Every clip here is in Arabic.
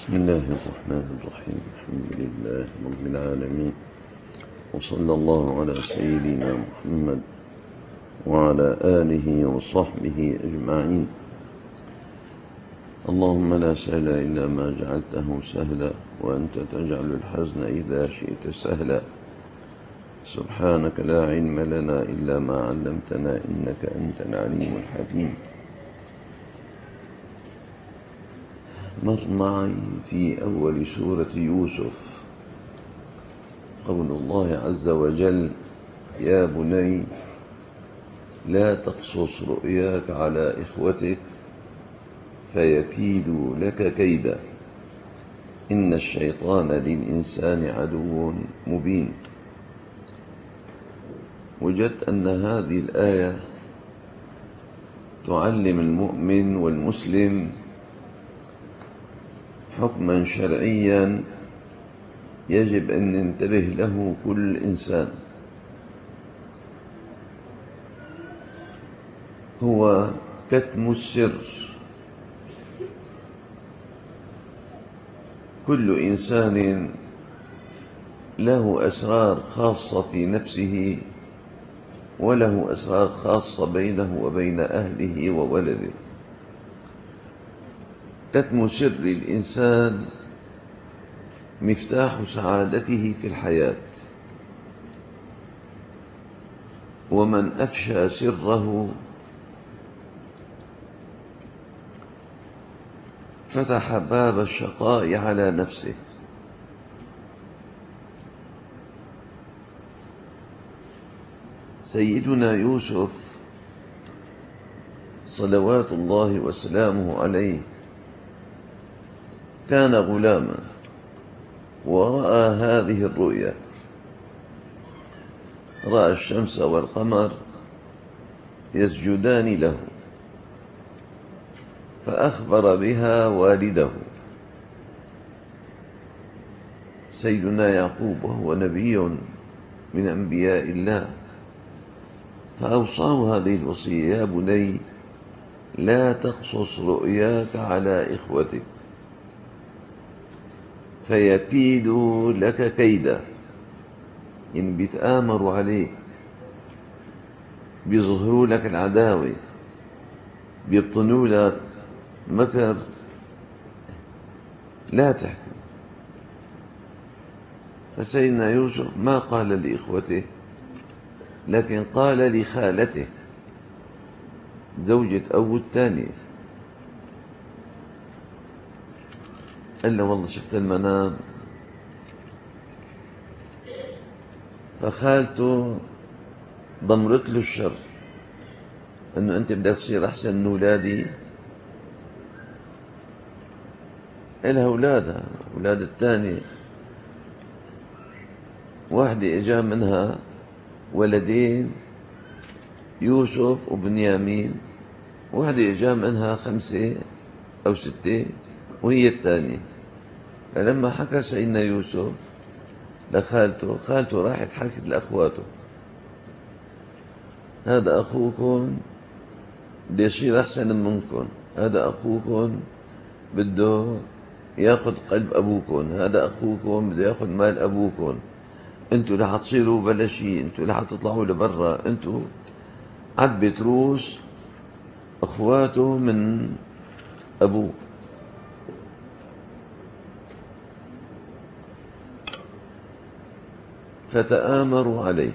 بسم الله الرحمن الرحيم. الحمد لله رب العالمين، وصلى الله على سيدنا محمد وعلى آله وصحبه أجمعين. اللهم لا سهل إلا ما جعلته سهلا، وأنت تجعل الحزن إذا شئت سهلا. سبحانك لا علم لنا إلا ما علمتنا، إنك أنت العليم الحكيم. مر معي في أول سورة يوسف قول الله عز وجل: يا بني لا تقصص رؤياك على إخوتك فيكيدوا لك كيدا، إن الشيطان للإنسان عدو مبين. وجدت أن هذه الآية تعلم المؤمن والمسلم حكما شرعيا يجب أن ينتبه له كل إنسان، هو كتم السر. كل إنسان له أسرار خاصة في نفسه، وله أسرار خاصة بينه وبين أهله وولده. كتم سر الإنسان مفتاح سعادته في الحياة، ومن أفشى سره فتح باب الشقاء على نفسه. سيدنا يوسف صلوات الله وسلامه عليه كان غلاما ورأى هذه الرؤيا، رأى الشمس والقمر يسجدان له، فأخبر بها والده سيدنا يعقوب، وهو نبي من أنبياء الله، فأوصاه هذه الوصية: يا بني لا تقصص رؤياك على إخوتك فيكيدوا لك كيدا. إن بيتآمروا عليك، بيظهروا لك العداوة، بيبطنوا لك مكر، لا تحكي. فسيدنا يوسف ما قال لإخوته، لكن قال لخالته زوجة أبوه الثانية، قال له: والله شفت المنام. فخالته ضمرت له الشر، انه انت بدك تصير احسن من اولادي. الها اولادها، اولاد الثانية، واحدة اجا منها ولدين، يوسف وبنيامين، واحدة اجا منها 5 أو 6، وهي الثانية. فلما حكى سيدنا يوسف لخالته، خالته راحت حكت لأخواته: هذا أخوكم بده يصير أحسن منكم، هذا أخوكم بده ياخذ قلب أبوكم، هذا أخوكم بده ياخذ مال أبوكم، أنتوا رح تصيروا بلا شيء، أنتوا رح تطلعوا لبرا، أنتوا عبت روس أخواته من أبوه. فتآمروا عليه.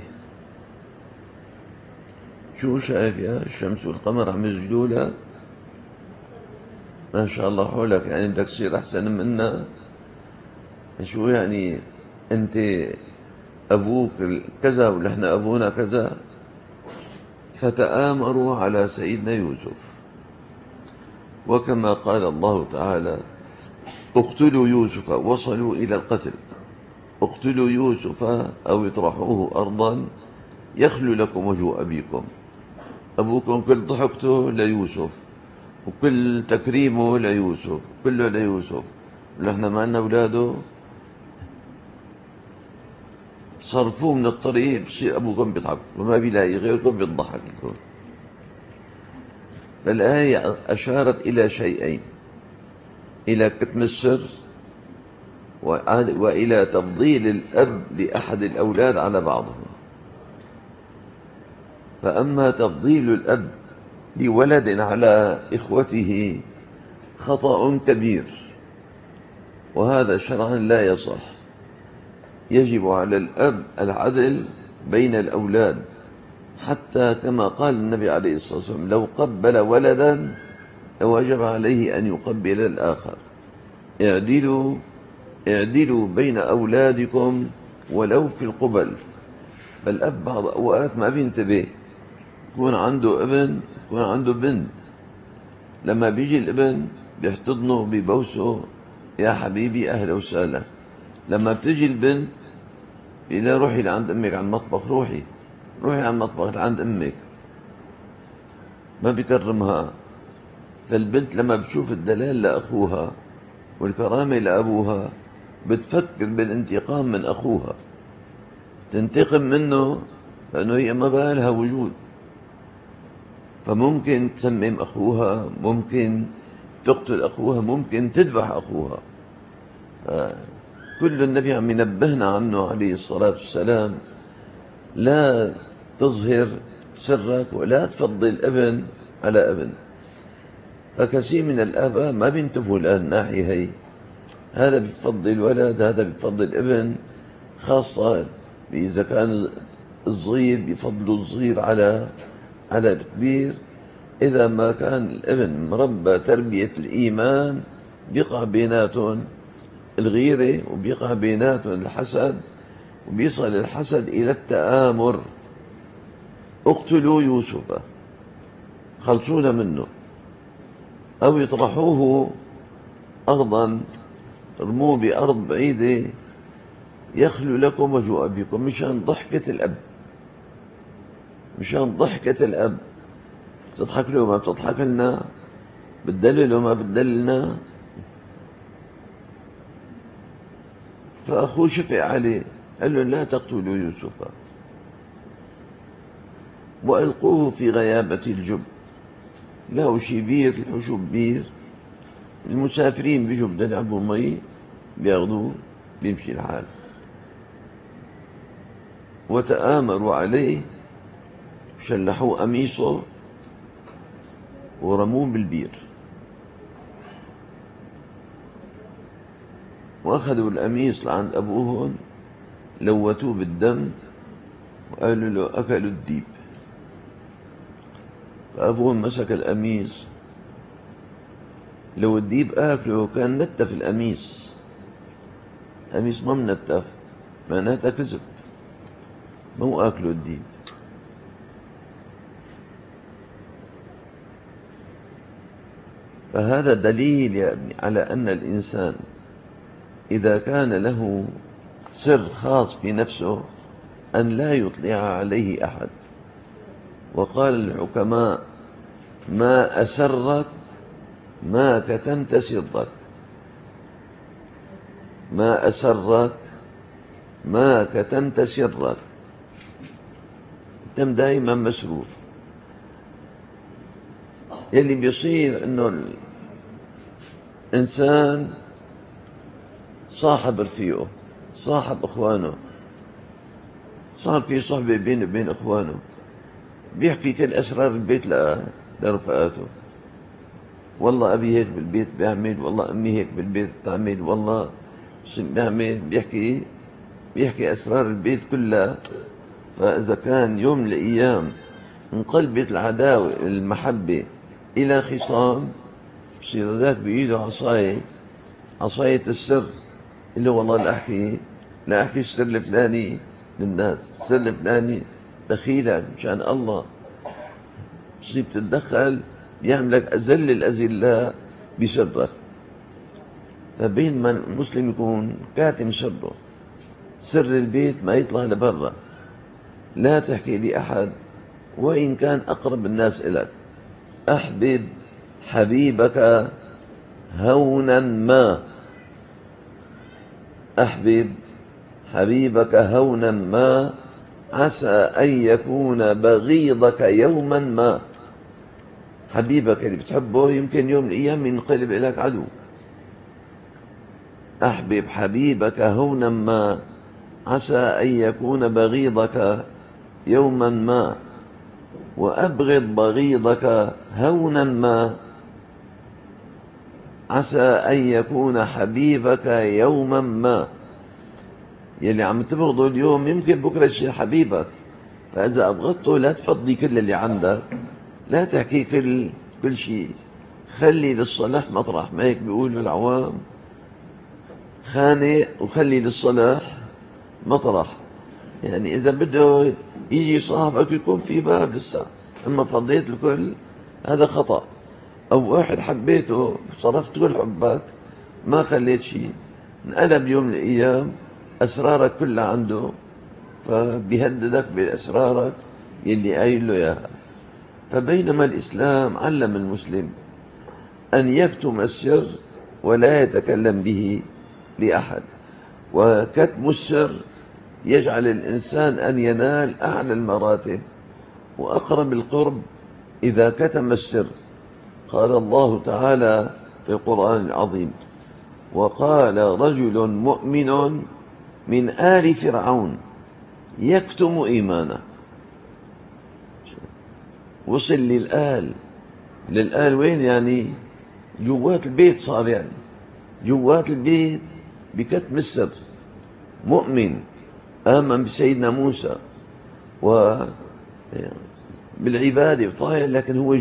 شو شايف يا الشمس والقمر عم يسجدوا لك؟ ما شاء الله حولك، يعني بدك تصير أحسن منا؟ شو يعني أنت أبوك كذا ونحن أبونا كذا؟ فتآمروا على سيدنا يوسف. وكما قال الله تعالى: اقتلوا يوسف، وصلوا إلى القتل. اقتلوا يوسف أو اطرحوه أرضا يخلو لكم وجه أبيكم. أبوكم كل ضحكته ليوسف، وكل تكريمه ليوسف، كله ليوسف، نحن ما لنا أولاده، صرفوه من الطريق بصير أبوكم بيضحك وما بيلاقي غيركم بيضحك لكم. فالآية أشارت إلى شيئين: إلى كتم السر وإلى تفضيل الأب لأحد الأولاد على بعضهم. فأما تفضيل الأب لولد على إخوته خطأ كبير، وهذا شرعا لا يصح. يجب على الأب العدل بين الأولاد، حتى كما قال النبي عليه الصلاة والسلام: لو قبل ولدا لوجب عليه أن يقبل الآخر. اعدلوا بين أولادكم ولو في القبل. فالأب بعض أوقات ما بينتبه، يكون عنده ابن يكون عنده بنت، لما بيجي الابن بيحتضنه بيبوسه: يا حبيبي أهلا وسهلا. لما بتجي البنت بيقول لها: روحي لعند أمك على المطبخ، روحي على المطبخ لعند أمك، ما بيكرمها. فالبنت لما بتشوف الدلال لأخوها والكرامة لأبوها بتفكر بالانتقام من أخوها، تنتقم منه، لأنه هي ما بالها وجود. فممكن تسمم أخوها، ممكن تقتل أخوها، ممكن تذبح أخوها. كل النبي عم ينبهنا عنه عليه الصلاة والسلام: لا تظهر سرك ولا تفضل ابن على ابن. فكثير من الآباء ما بينتبهوا للناحية هي، هذا بيفضل ولد، هذا بيفضل ابن، خاصة إذا كان الصغير بيفضلوا الصغير على الكبير. إذا ما كان الابن مربى تربية الإيمان بيقع بيناتهم الغيرة، وبيقع بيناتهم الحسد، وبيصل الحسد إلى التآمر. اقتلوا يوسف، خلصونا منه، أو يطرحوه أرضا، ارموه بأرض بعيدة يخلو لكم وجه أبيكم. مشان ضحكة الأب، مشان ضحكة الأب، بتضحك له ما بتضحك لنا، بتدلله ما بتدللنا. فأخوه شفق عليه، قال له: لا تقتلوا يوسف وألقوه في غيابة الجب. له شي بير، الحشوب بير، المسافرين بيجوا بدهم يلعبوا مي بياخذوه بيمشي الحال. وتآمروا عليه، شلحوا قميصه ورموه بالبير، وأخذوا القميص لعند أبوهم، لوتوه بالدم، وقالوا له: أكلوا الديب. فأبوهم مسك القميص، لو الديب آكله كان نتف القميص، القميص ما منتف، معناتها كذب، مو آكله الديب. فهذا دليل يا ابني على أن الإنسان إذا كان له سر خاص في نفسه أن لا يطلع عليه أحد. وقال الحكماء: ما أسرك ما كتمت سرك، ما أسرك ما كتمت سرك. تم دائما مسرور. يلي بيصير انه الانسان صاحب رفيقه، صاحب اخوانه، صار في صحبة بينه وبين اخوانه، بيحكي كل اسرار البيت لرفقاته. والله ابي هيك بالبيت بيعمل، والله امي هيك بالبيت بتعمل، والله بيعمل، بيحكي اسرار البيت كلها. فاذا كان يوم من الايام انقلبت العداوة المحبة إلى خصام، بصير ذاك بإيده عصاية السر، اللي والله لا أحكي السر الفلاني للناس، السر الفلاني دخيلك مشان الله. بصير تتدخل يعملك أذل الأذلاء بسرك. فبين ما المسلم يكون كاتم سره، سر البيت ما يطلع لبرا، لا تحكي لأحد وإن كان أقرب الناس إليك. أحبب حبيبك هونا ما، أحبب حبيبك هونا ما، عسى أن يكون بغيضك يوما ما. حبيبك اللي بتحبه يمكن يوم من الأيام ينقلب إليك عدو. أحبب حبيبك هونا ما، عسى أن يكون بغيضك يوما ما، وأبغض بغيضك هونا ما، عسى أن يكون حبيبك يوما ما. يلي عم تبغضه اليوم يمكن بكرة يصير حبيبك، فإذا أبغضته لا تفضي كل اللي عندك، لا تحكي كل شيء، خلي للصلاح مطرح، ما هيك بيقولوا العوام، خانق وخلي للصلاح مطرح. يعني إذا بده يجي صاحبك يكون في باب لسه، أما فضيت الكل هذا خطأ. أو واحد حبيته صرفت كل حبك ما خليت شيء، انقلب يوم من الأيام أسرارك كلها عنده، فبيهددك بأسرارك يلي قايل له إياها. فبينما الإسلام علم المسلم أن يكتم السر ولا يتكلم به لأحد، وكتم السر يجعل الإنسان أن ينال أعلى المراتب وأقرب القرب إذا كتم السر. قال الله تعالى في القرآن العظيم: وقال رجل مؤمن من آل فرعون يكتم إيمانه. وصل للآل وين؟ يعني جوات البيت صار، يعني جوات البيت بكتم السر. مؤمن آمن بسيدنا موسى وبالعبادة وطايع، لكن هو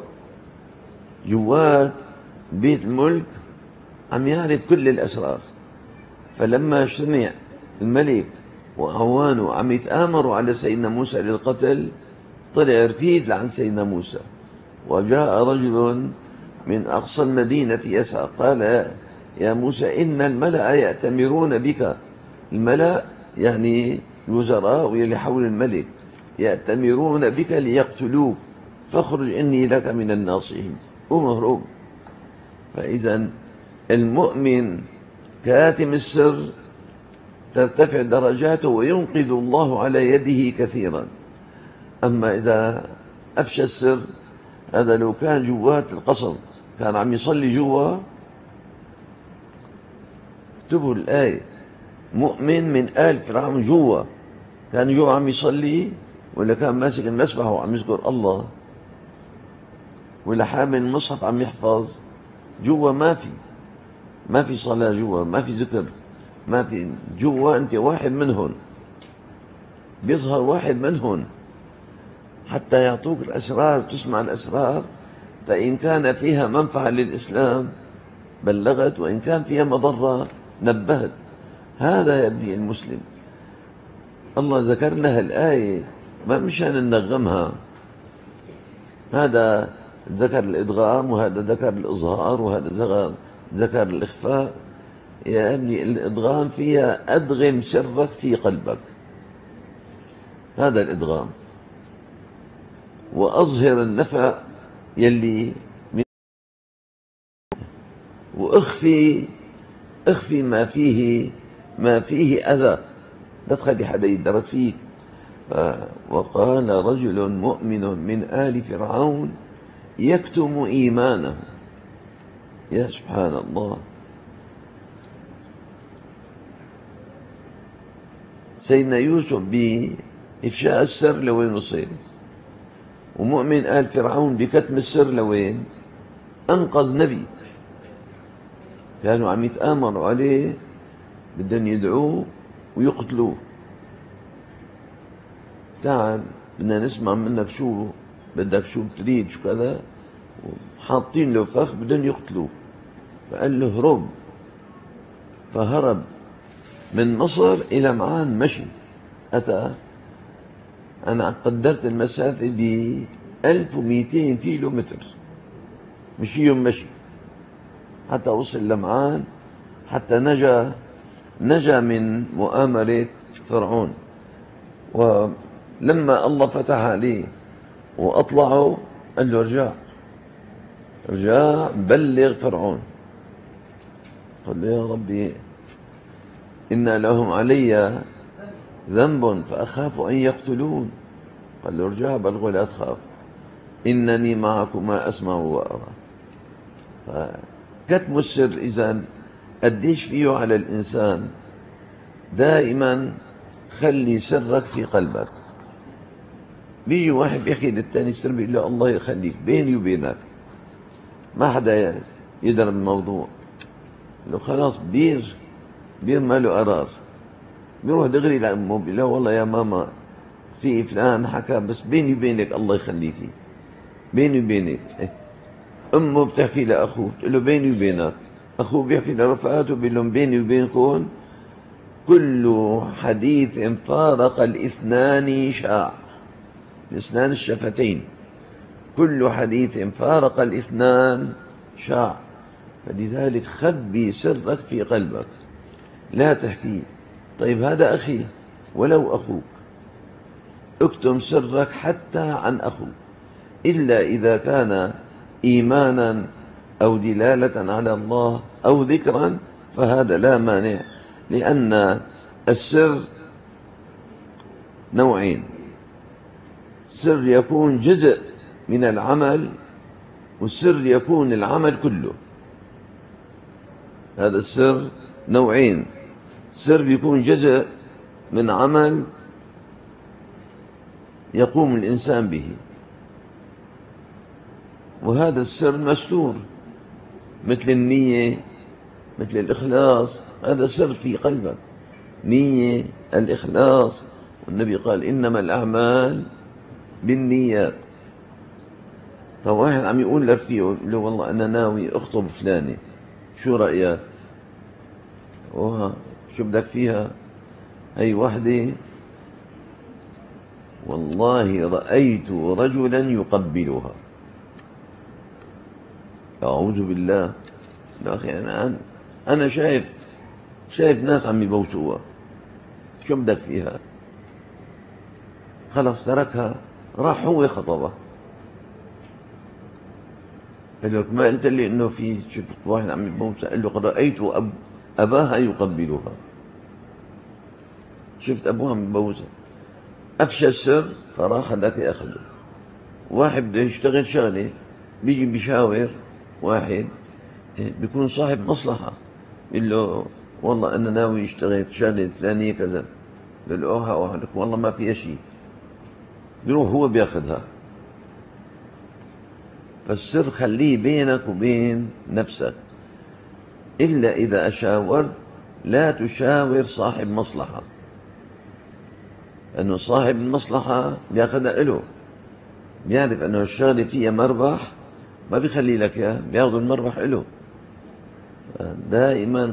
جوات بيت الملك عم يعرف كل الأسرار. فلما سمع الملك وأعوانه عم يتآمروا على سيدنا موسى للقتل، طلع ركيد لعن سيدنا موسى، وجاء رجل من أقصى المدينة يسعى، قال: يا موسى إن الملأ يأتمرون بك. الملأ يعني الوزراء واللي حول الملك يأتمرون بك ليقتلوك، فاخرج إني لك من الناصحين. ومهروب. فإذا المؤمن كاتم السر ترتفع درجاته وينقذ الله على يده كثيرا. أما إذا أفشى السر، هذا لو كان جوات القصر كان عم يصلي جوا، اكتبوا الآية: مؤمن من آل فرعون جوا، كان جوا عم يصلي، ولا كان ماسك المسبح وعم يذكر الله، ولا حامل المصحف عم يحفظ، جوا ما في صلاة، جوا ما في ذكر، ما في جوا. أنت واحد منهم، بيظهر واحد منهم حتى يعطوك الأسرار، تسمع الأسرار، فإن كان فيها منفعة للإسلام بلغت، وإن كان فيها مضرة نبهت. هذا يا ابني المسلم. الله ذكرنا هالآية ما مشان ننغمها، هذا ذكر الإدغام، وهذا ذكر الإظهار، وهذا ذكر الإخفاء. يا ابني الإدغام فيها أدغم سرك في قلبك، هذا الإدغام، وأظهر النفع يلي وأخفي ما فيه أذى، لا تخلي حدا يدرك فيك. وقال رجل مؤمن من آل فرعون يكتم إيمانه. يا سبحان الله. سيدنا يوسف بإفشاء السر لوين وصل، ومؤمن آل فرعون بكتم السر لوين؟ أنقذ نبي، كانوا عم يتآمروا عليه، بدهم يدعوه ويقتلوه. تعال بدنا نسمع منك شو بدك، شو بتريد، شو كذا، حاطين له فخ بدهم يقتلوه. فقال له هرب، فهرب من مصر إلى معان مشي. أتى، أنا قدرت المسافة ب1200 كيلو متر، مش يوم مشي حتى وصل لمعان، حتى نجا من مؤامرة فرعون. ولما الله فتح عليه وأطلعه قال له ارجع بلغ فرعون. قال له: يا ربي إن لهم علي ذنب فأخاف أن يقتلون. قال له: ارجع بلغ ولا تخاف، إنني معكما أسمع وأرى. فكتم السر إذن قديش فيه على الإنسان دائما خلي سرك في قلبك. بيجي واحد بيحكي للتاني سر، بيقول له الله يخليك بيني وبينك ما حدا يدري الموضوع. لو خلاص بير ما له قرار، بيروح دغري لأمه بيقول له والله يا ماما في فلان حكى، بس بيني وبينك الله يخليكي بيني وبينك. أمه بتحكي لأخوه بتقول له بيني وبينك، أخوه بيحكي لرفقاته بيقول لهم بيني وبينكم كل حديث فارق الاثنان شاع. الإثنان الشفتين، كل حديث فارق الاثنان شاع. فلذلك خبي سرك في قلبك لا تحكيه. طيب هذا أخي ولو أخوك، اكتم سرك حتى عن أخوك، إلا إذا كان إيمانا أو دلالة على الله أو ذكرا فهذا لا مانع، لأن السر نوعين: سر يكون جزء من العمل، والسر يكون العمل كله. هذا السر نوعين: سر بيكون جزء من عمل يقوم الإنسان به، وهذا السر مستور، مثل النية، مثل الإخلاص. هذا سر في قلبك، نية، الإخلاص. والنبي قال إنما الأعمال بالنيات. فواحد عم يقول لرفيقه له والله أنا ناوي أخطب فلانة، شو رأيك؟ شو بدك فيها؟ هي وحدة والله رأيت رجلا يقبلها. أعوذ بالله. يا أخي أنا شايف ناس عم يبوسوها، شو بدك فيها؟ خلص تركها، راح هو خطبها. قال لك ما قلت لي إنه في شفت واحد عم يبوسها؟ قال له رأيت أباها يقبلها، شفت أبوها عم يبوسها. أفشى السر فراح هذاك ياخذه. واحد بده يشتغل شغلة بيجي بيشاور واحد بيكون صاحب مصلحة، بيقول له والله أنا ناوي اشتغل شغلة ثانية كذا، بيقول له أوها لك والله ما فيها شيء، بيروح هو بياخذها. فالسر خليه بينك وبين نفسك، إلا إذا أشاورت لا تشاور صاحب مصلحة، لأنه صاحب المصلحة بياخذها إله، بيعرف أنه الشغلة فيها مربح ما بيخلي لك إياه، بياخذ المربح إله. دائما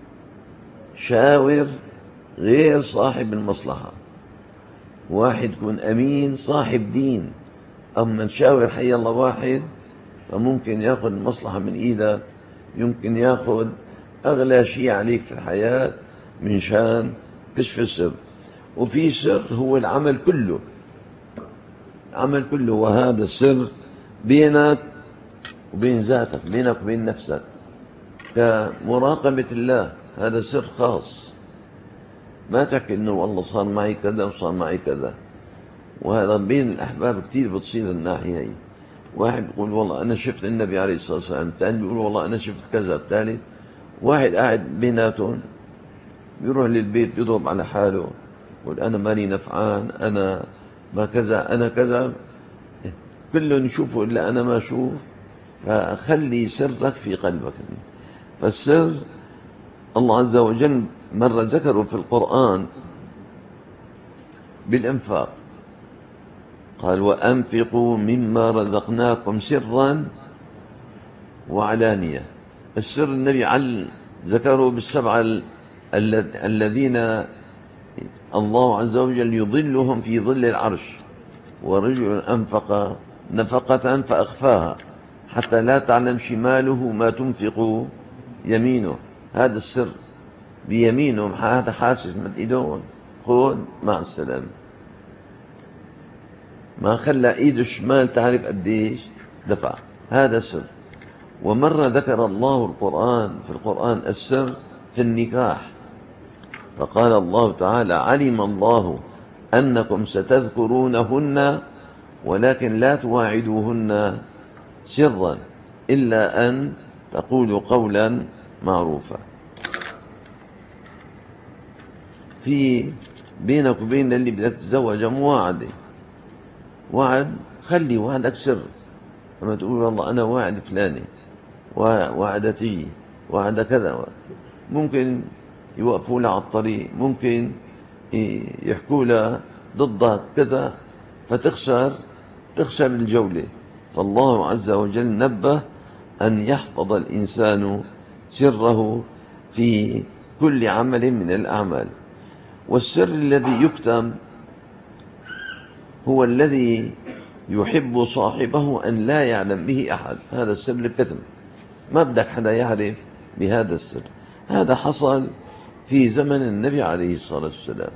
شاور غير صاحب المصلحة. واحد يكون أمين صاحب دين، أما نشاور حي الله واحد فممكن ياخذ المصلحة من إيدك، يمكن ياخذ أغلى شيء عليك في الحياة من شان كشف السر. وفي سر هو العمل كله، العمل كله، وهذا السر بينك وبين ذاتك، بينك وبين نفسك، كمراقبة الله. هذا سر خاص، ما تحكي إنه والله صار معي كذا وصار معي كذا. وهذا بين الأحباب كتير بتصير الناحية هي. واحد بيقول والله أنا شفت النبي عليه الصلاة والسلام، الثاني بيقول والله أنا شفت كذا، الثالث واحد قاعد بيناتهم بيروح للبيت بيضرب على حاله، يقول أنا ماني نفعان، أنا ما كذا، أنا كذا، كلهم يشوفوا إلا أنا ما أشوف. فخلي سرك في قلبك. فالسر الله عز وجل مرة ذكره في القرآن بالإنفاق، قال وأنفقوا مما رزقناكم سرا وعلانية. السر النبي ذكره بالسبعة الذين الله عز وجل يظلهم في ظل العرش: ورجل أنفق نفقة فأخفاها حتى لا تعلم شماله ما تنفق يمينه. هذا السر بيمينه، هذا حاسس من ايدهم، خذ مع السلامة، ما خلى ايده الشمال تعرف قديش دفع. هذا سر. ومرة ذكر الله في القرآن السر في النكاح، فقال الله تعالى علم الله أنكم ستذكرونهن ولكن لا تواعدوهن سرا إلا أن تقولوا قولا معروفا. في بينك وبين اللي بدك تتزوجها مواعدة، وعد، خلي وعدك سر. لما تقول والله أنا واعد فلانة، واعدة تجي، واعدة كذا، ممكن يوقفوا لها على الطريق، ممكن يحكوا لها ضدها كذا، فتخسر الجولة. فالله عز وجل نبه أن يحفظ الإنسان سره في كل عمل من الأعمال. والسر الذي يكتم هو الذي يحب صاحبه أن لا يعلم به أحد، هذا السر الكتم، ما بدك حدا يعرف بهذا السر. هذا حصل في زمن النبي عليه الصلاة والسلام.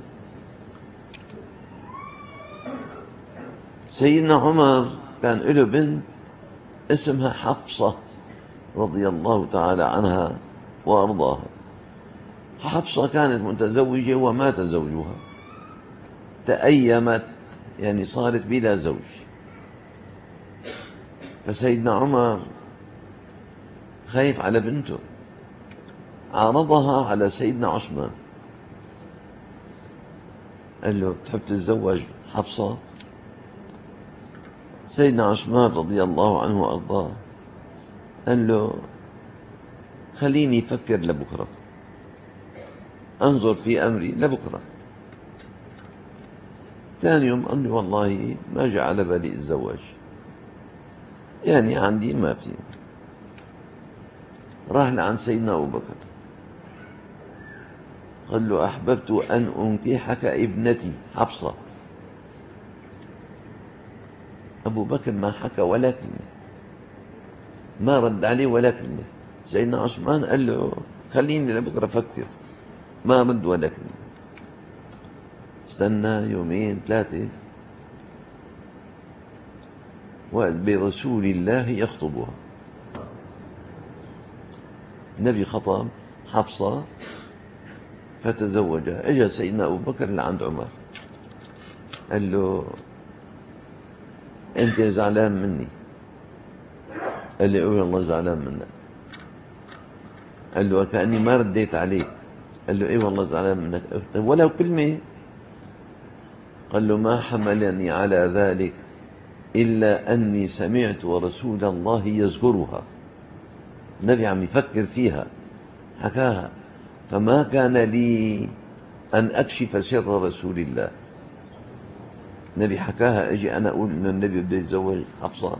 سيدنا عمر كان له بنت اسمها حفصة رضي الله تعالى عنها وأرضاها. حفصة كانت متزوجة ومات زوجها، تأيمت، يعني صارت بلا زوج. فسيدنا عمر خايف على بنته، عرضها على سيدنا عثمان، قال له بتحب تتزوج حفصة؟ سيدنا عثمان رضي الله عنه وأرضاه قال له خليني أفكر لبكرة، أنظر في أمري لبكرة. ثاني يوم قال لي والله ما جاء على بالي أتزوج، يعني عندي ما في. راح لعند سيدنا أبو بكر قال له أحببت أن أنكحك ابنتي حفصة. أبو بكر ما حكى ولا كلمة، ما رد عليه ولا كلمة. سيدنا عثمان قال له خليني لبكرة أفكر، ما رد ولا كلمة. استنى يومين ثلاثة، وبرسول الله يخطبها. النبي خطب حفصة فتزوجها. اجى سيدنا أبو بكر لعند عمر قال له أنت زعلان مني؟ قال لي أوي والله زعلان منك. قال له كأني ما رديت عليك. قال له إيه والله زعلان منك ولو كلمة. قال له ما حملني على ذلك إلا أني سمعت رسول الله يذكرها. النبي عم يفكر فيها، حكاها، فما كان لي أن أكشف سر رسول الله. النبي حكاها، أجي أنا أقول إن النبي بده يتزوج حفصة.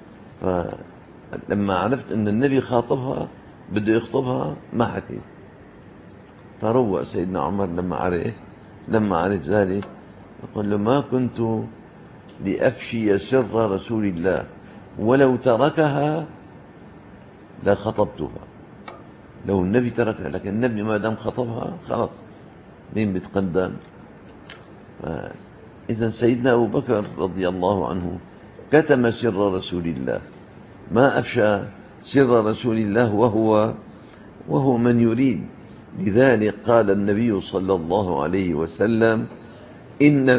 فلما عرفت إن النبي خاطبها بده يخطبها ما حكيت. فروق سيدنا عمر لما عرف ذلك، يقول له ما كنت لأفشي سر رسول الله، ولو تركها لخطبتها. لو النبي تركها، لكن النبي ما دام خطبها خلاص مين بيتقدم. إذا سيدنا أبو بكر رضي الله عنه كتم سر رسول الله، ما أفشى سر رسول الله، وهو من يريد. لذلك قال النبي صلى الله عليه وسلم إن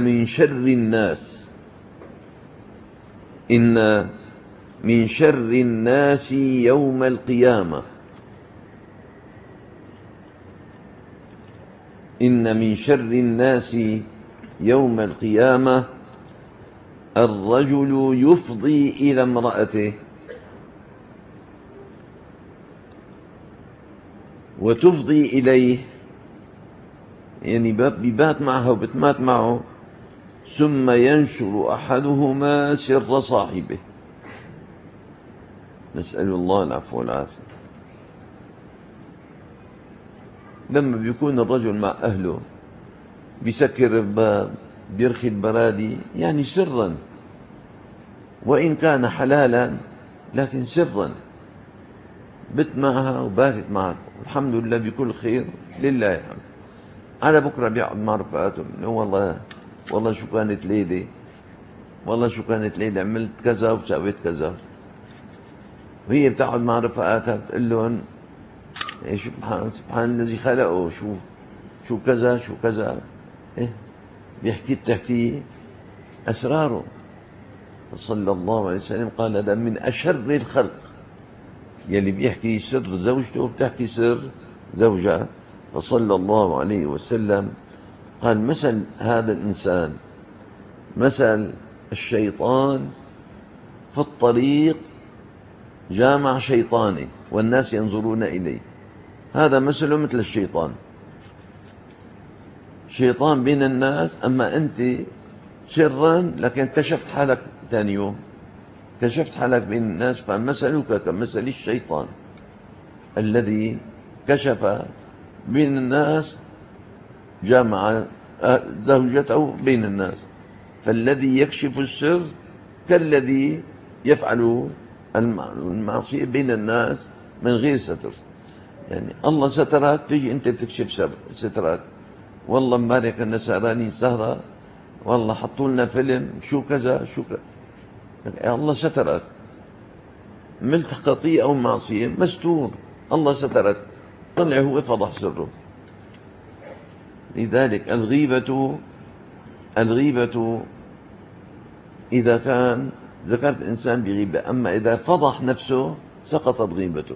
من شر الناس يوم القيامة، إن من شر الناس يوم القيامة الرجل يفضي إلى امرأته وتفضي إليه، يعني بيبات معها وبتمات معه، ثم ينشر أحدهما سر صاحبه. نسأل الله العفو والعافية. لما بيكون الرجل مع أهله بيسكر الباب، بيرخي البرادي، يعني سرا، وإن كان حلالا لكن سرا، بت معها وباتت معها، الحمد لله بكل خير، لله الحمد. على بكرة بيقعد مع رفقاته، والله شو كانت ليلة، والله شو كانت ليلة، عملت كذا وسويت كذا. وهي بتقعد مع رفقاتها بتقول لهم سبحان الذي خلقه، شو كذا شو كذا، بتحكي أسراره. فصلى الله عليه وسلم قال هذا من أشر الخلق، يلي بيحكي سر زوجته وبتحكي سر زوجها. فصلى الله عليه وسلم قال مثل هذا الإنسان مثل الشيطان في الطريق جامع شيطاني والناس ينظرون إليه، هذا مثله مثل الشيطان، شيطان بين الناس، أما أنت سرا لكن كشفت حالك ثاني يوم، كشفت حالك بين الناس، فمثلك كمثل الشيطان الذي كشف بين الناس، جامع زوجته بين الناس، فالذي يكشف السر كالذي يفعل المعصية بين الناس من غير ستر. يعني الله سترك، تيجي أنت بتكشف سترك، والله امبارح كنا سهرانين سهرة، والله حطوا لنا فيلم شو كذا شو كذا، يا الله سترك، عملت خطيئة أو معصية مستور، الله سترك، طلع هو فضح سره. لذلك الغيبة إذا كان ذكرت إنسان بغيبة، أما إذا فضح نفسه سقطت غيبته،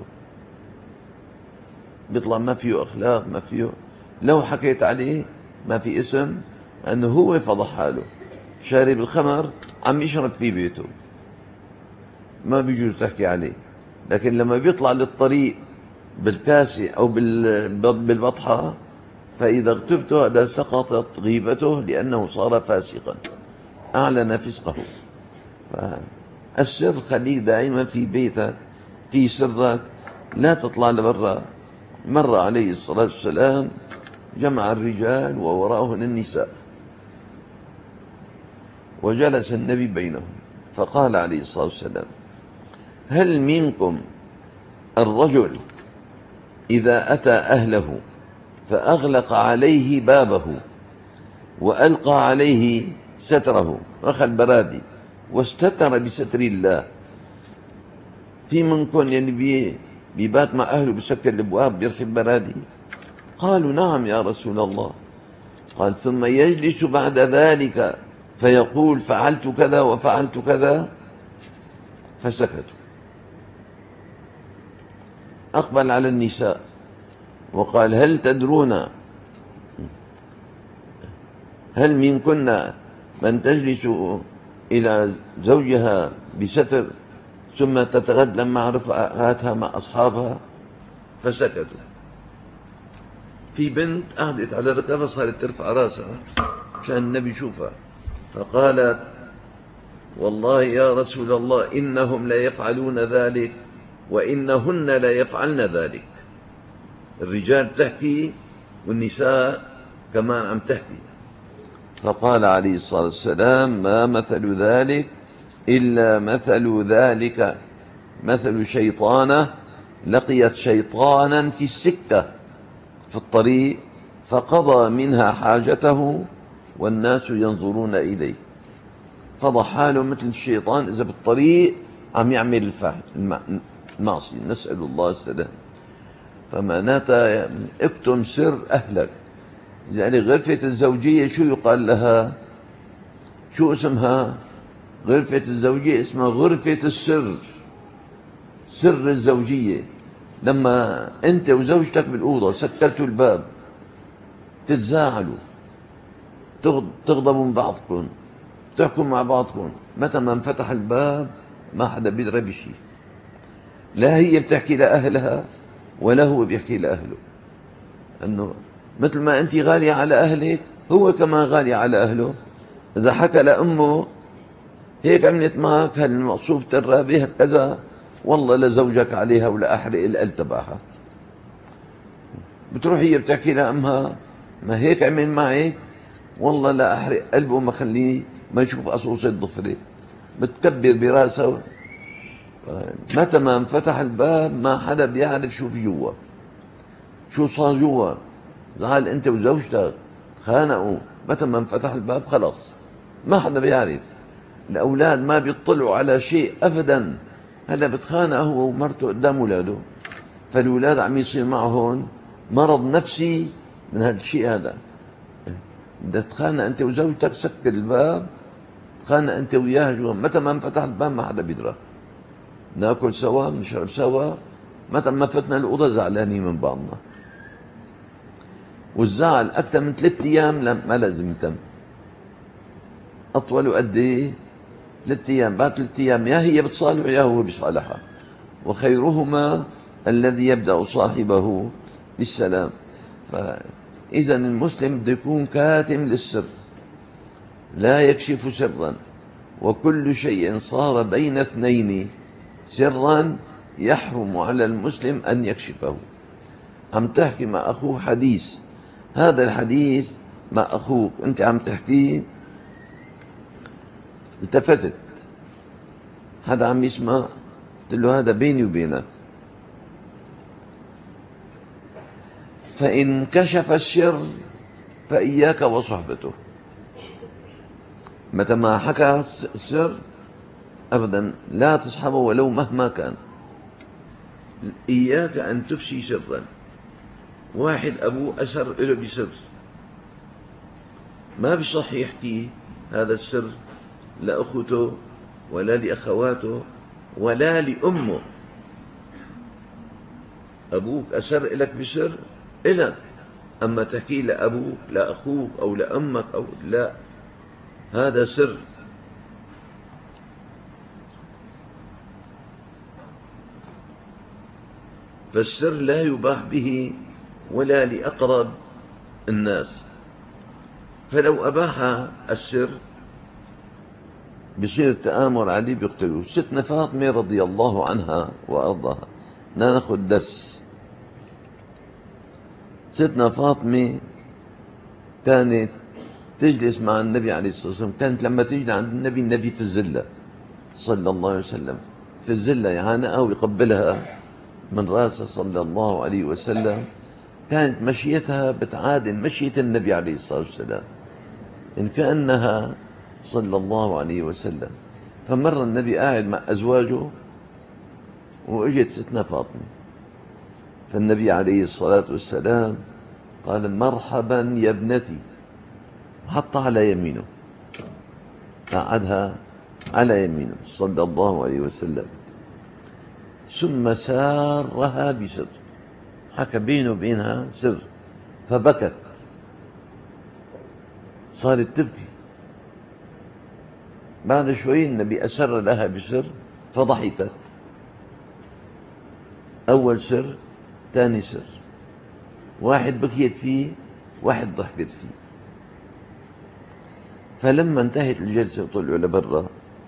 بيطلع ما فيه أخلاق، ما فيه، لو حكيت عليه ما في اسم، أنه هو فضح حاله، شارب الخمر عم يشرب في بيته ما بيجوز تحكي عليه، لكن لما بيطلع للطريق بالكاسة أو بالبطحة فإذا اغتبته هذا سقطت غيبته لأنه صار فاسقا، أعلن فسقه. فالسر خليه دائما في بيتك، في سرك، لا تطلع لبرا. مر عليه الصلاة والسلام جمع الرجال ووراءهن النساء، وجلس النبي بينهم فقال عليه الصلاة والسلام: هل منكم الرجل إذا أتى أهله فأغلق عليه بابه وألقى عليه ستره، رخى البرادي واستتر بستر الله، في منكم يعني بيبات مع أهله بسكر الأبواب بيرخي البرادي؟ قالوا: نعم يا رسول الله. قال: ثم يجلس بعد ذلك فيقول: فعلت كذا وفعلت كذا، فسكتوا. أقبل على النساء وقال: هل تدرون، هل منكن من تجلس إلى زوجها بستر ثم تتغدى مع رفقاتها مع أصحابها؟ فسكتوا. في بنت قعدت على ركبها صارت ترفع راسها عشان النبي يشوفها، فقالت: والله يا رسول الله إنهم لا يفعلون ذلك وإنهن لا يفعلن ذلك. الرجال بتحكي والنساء كمان عم تحكي. فقال عليه الصلاة والسلام: ما مثل ذلك إلا مثل ذلك مثل شيطانة لقيت شيطانا في السكة في الطريق فقضى منها حاجته والناس ينظرون إليه. فضح حاله مثل الشيطان إذا بالطريق عم يعمل المعصية، نسأل الله السلام. فمعناتها اكتم سر أهلك. يعني غرفة الزوجية شو يقال لها؟ شو اسمها؟ غرفة الزوجية اسمها غرفة السر، سر الزوجية. لما أنت وزوجتك بالأوضة سكرتوا الباب تتزاعلوا، تغضبوا من بعضكم، تحكوا مع بعضكم، متى ما انفتح الباب ما حدا بيدري بشيء، لا هي بتحكي لأهلها ولا هو بيحكي لأهله. أنه مثل ما أنت غالية على أهلك هو كمان غالي على أهله. إذا حكى لأمه هيك عملت معك هالمقصوف ترابي كذا، والله لزوجك عليها ولا أحرق القلب تبعها. بتروح هي بتحكي لأمها: ما هيك عمل معك، والله لا أحرق قلبه ما خليه ما يشوف قصوص الضفرة. بتكبر براسها. متى ما انفتح الباب ما حدا بيعرف شو في جوا، شو صار جوا. زعل انت وزوجتك خانقوا، متى ما انفتح الباب خلص ما حدا بيعرف. الاولاد ما بيطلعوا على شيء ابدا، هلا بتخانق هو ومرته قدام اولاده، فالاولاد عم يصير معهم مرض نفسي من هالشيء هذا. بدك تخانق انت وزوجتك سكر الباب، تخانق انت وياها جوا، متى ما انفتح الباب ما حدا بيدرى. ناكل سوا، نشرب سوا، متى ما فتنا الاوضه زعلانين من بعضنا. والزعل أكثر من 3 أيام ما لازم يتم. أطول قد إيه؟ 3 أيام. بعد 3 أيام يا هي بتصالح يا هو بيصالحها، وخيرهما الذي يبدأ صاحبه بالسلام. فإذا المسلم بده يكون كاتم للسر، لا يكشف سرا، وكل شيء صار بين اثنين سرا يحرم على المسلم أن يكشفه. عم تحكي مع أخوه حديث، هذا الحديث مع أخوك أنت عم تحكيه، التفتت هذا عم يسمع، قلت له هذا بيني وبينك، فإن كشف السر فإياك وصحبته. متى ما حكى السر أبدا لا تصحبه ولو مهما كان. إياك أن تفشي سرا. واحد أبوه أسر له بسر، ما بصح يحكي هذا السر لأخته ولا لأخواته ولا لأمه. أبوك أسر إلك بسر إلك، أما تحكي لأبوك لأخوك أو لأمك أو لا، هذا سر. فالسر لا يباح به ولا لأقرب الناس. فلو أباح السر بصير التآمر عليه بيقتلوه. ستنا فاطمة رضي الله عنها وأرضاها، ناخذ درس. ستنا فاطمة كانت تجلس مع النبي عليه الصلاة والسلام، كانت لما تيجي عند النبي في الزلة صلى الله عليه وسلم، في الزلة يعانقها ويقبلها من راسه صلى الله عليه وسلم. كانت مشيتها بتعادل مشية النبي عليه الصلاة والسلام، إن كأنها صلى الله عليه وسلم. فمر النبي قاعد مع أزواجه وإجت ستنا فاطمة، فالنبي عليه الصلاة والسلام قال مرحبا يا ابنتي، حط على يمينه، قعدها على يمينه صلى الله عليه وسلم، ثم سارها بسر، حكى بينه وبينها سر، فبكت، صارت تبكي. بعد شوي النبي أسر لها بسر فضحكت. أول سر ثاني سر، واحد بكيت فيه واحد ضحكت فيه. فلما انتهت الجلسة وطلعوا لبرا،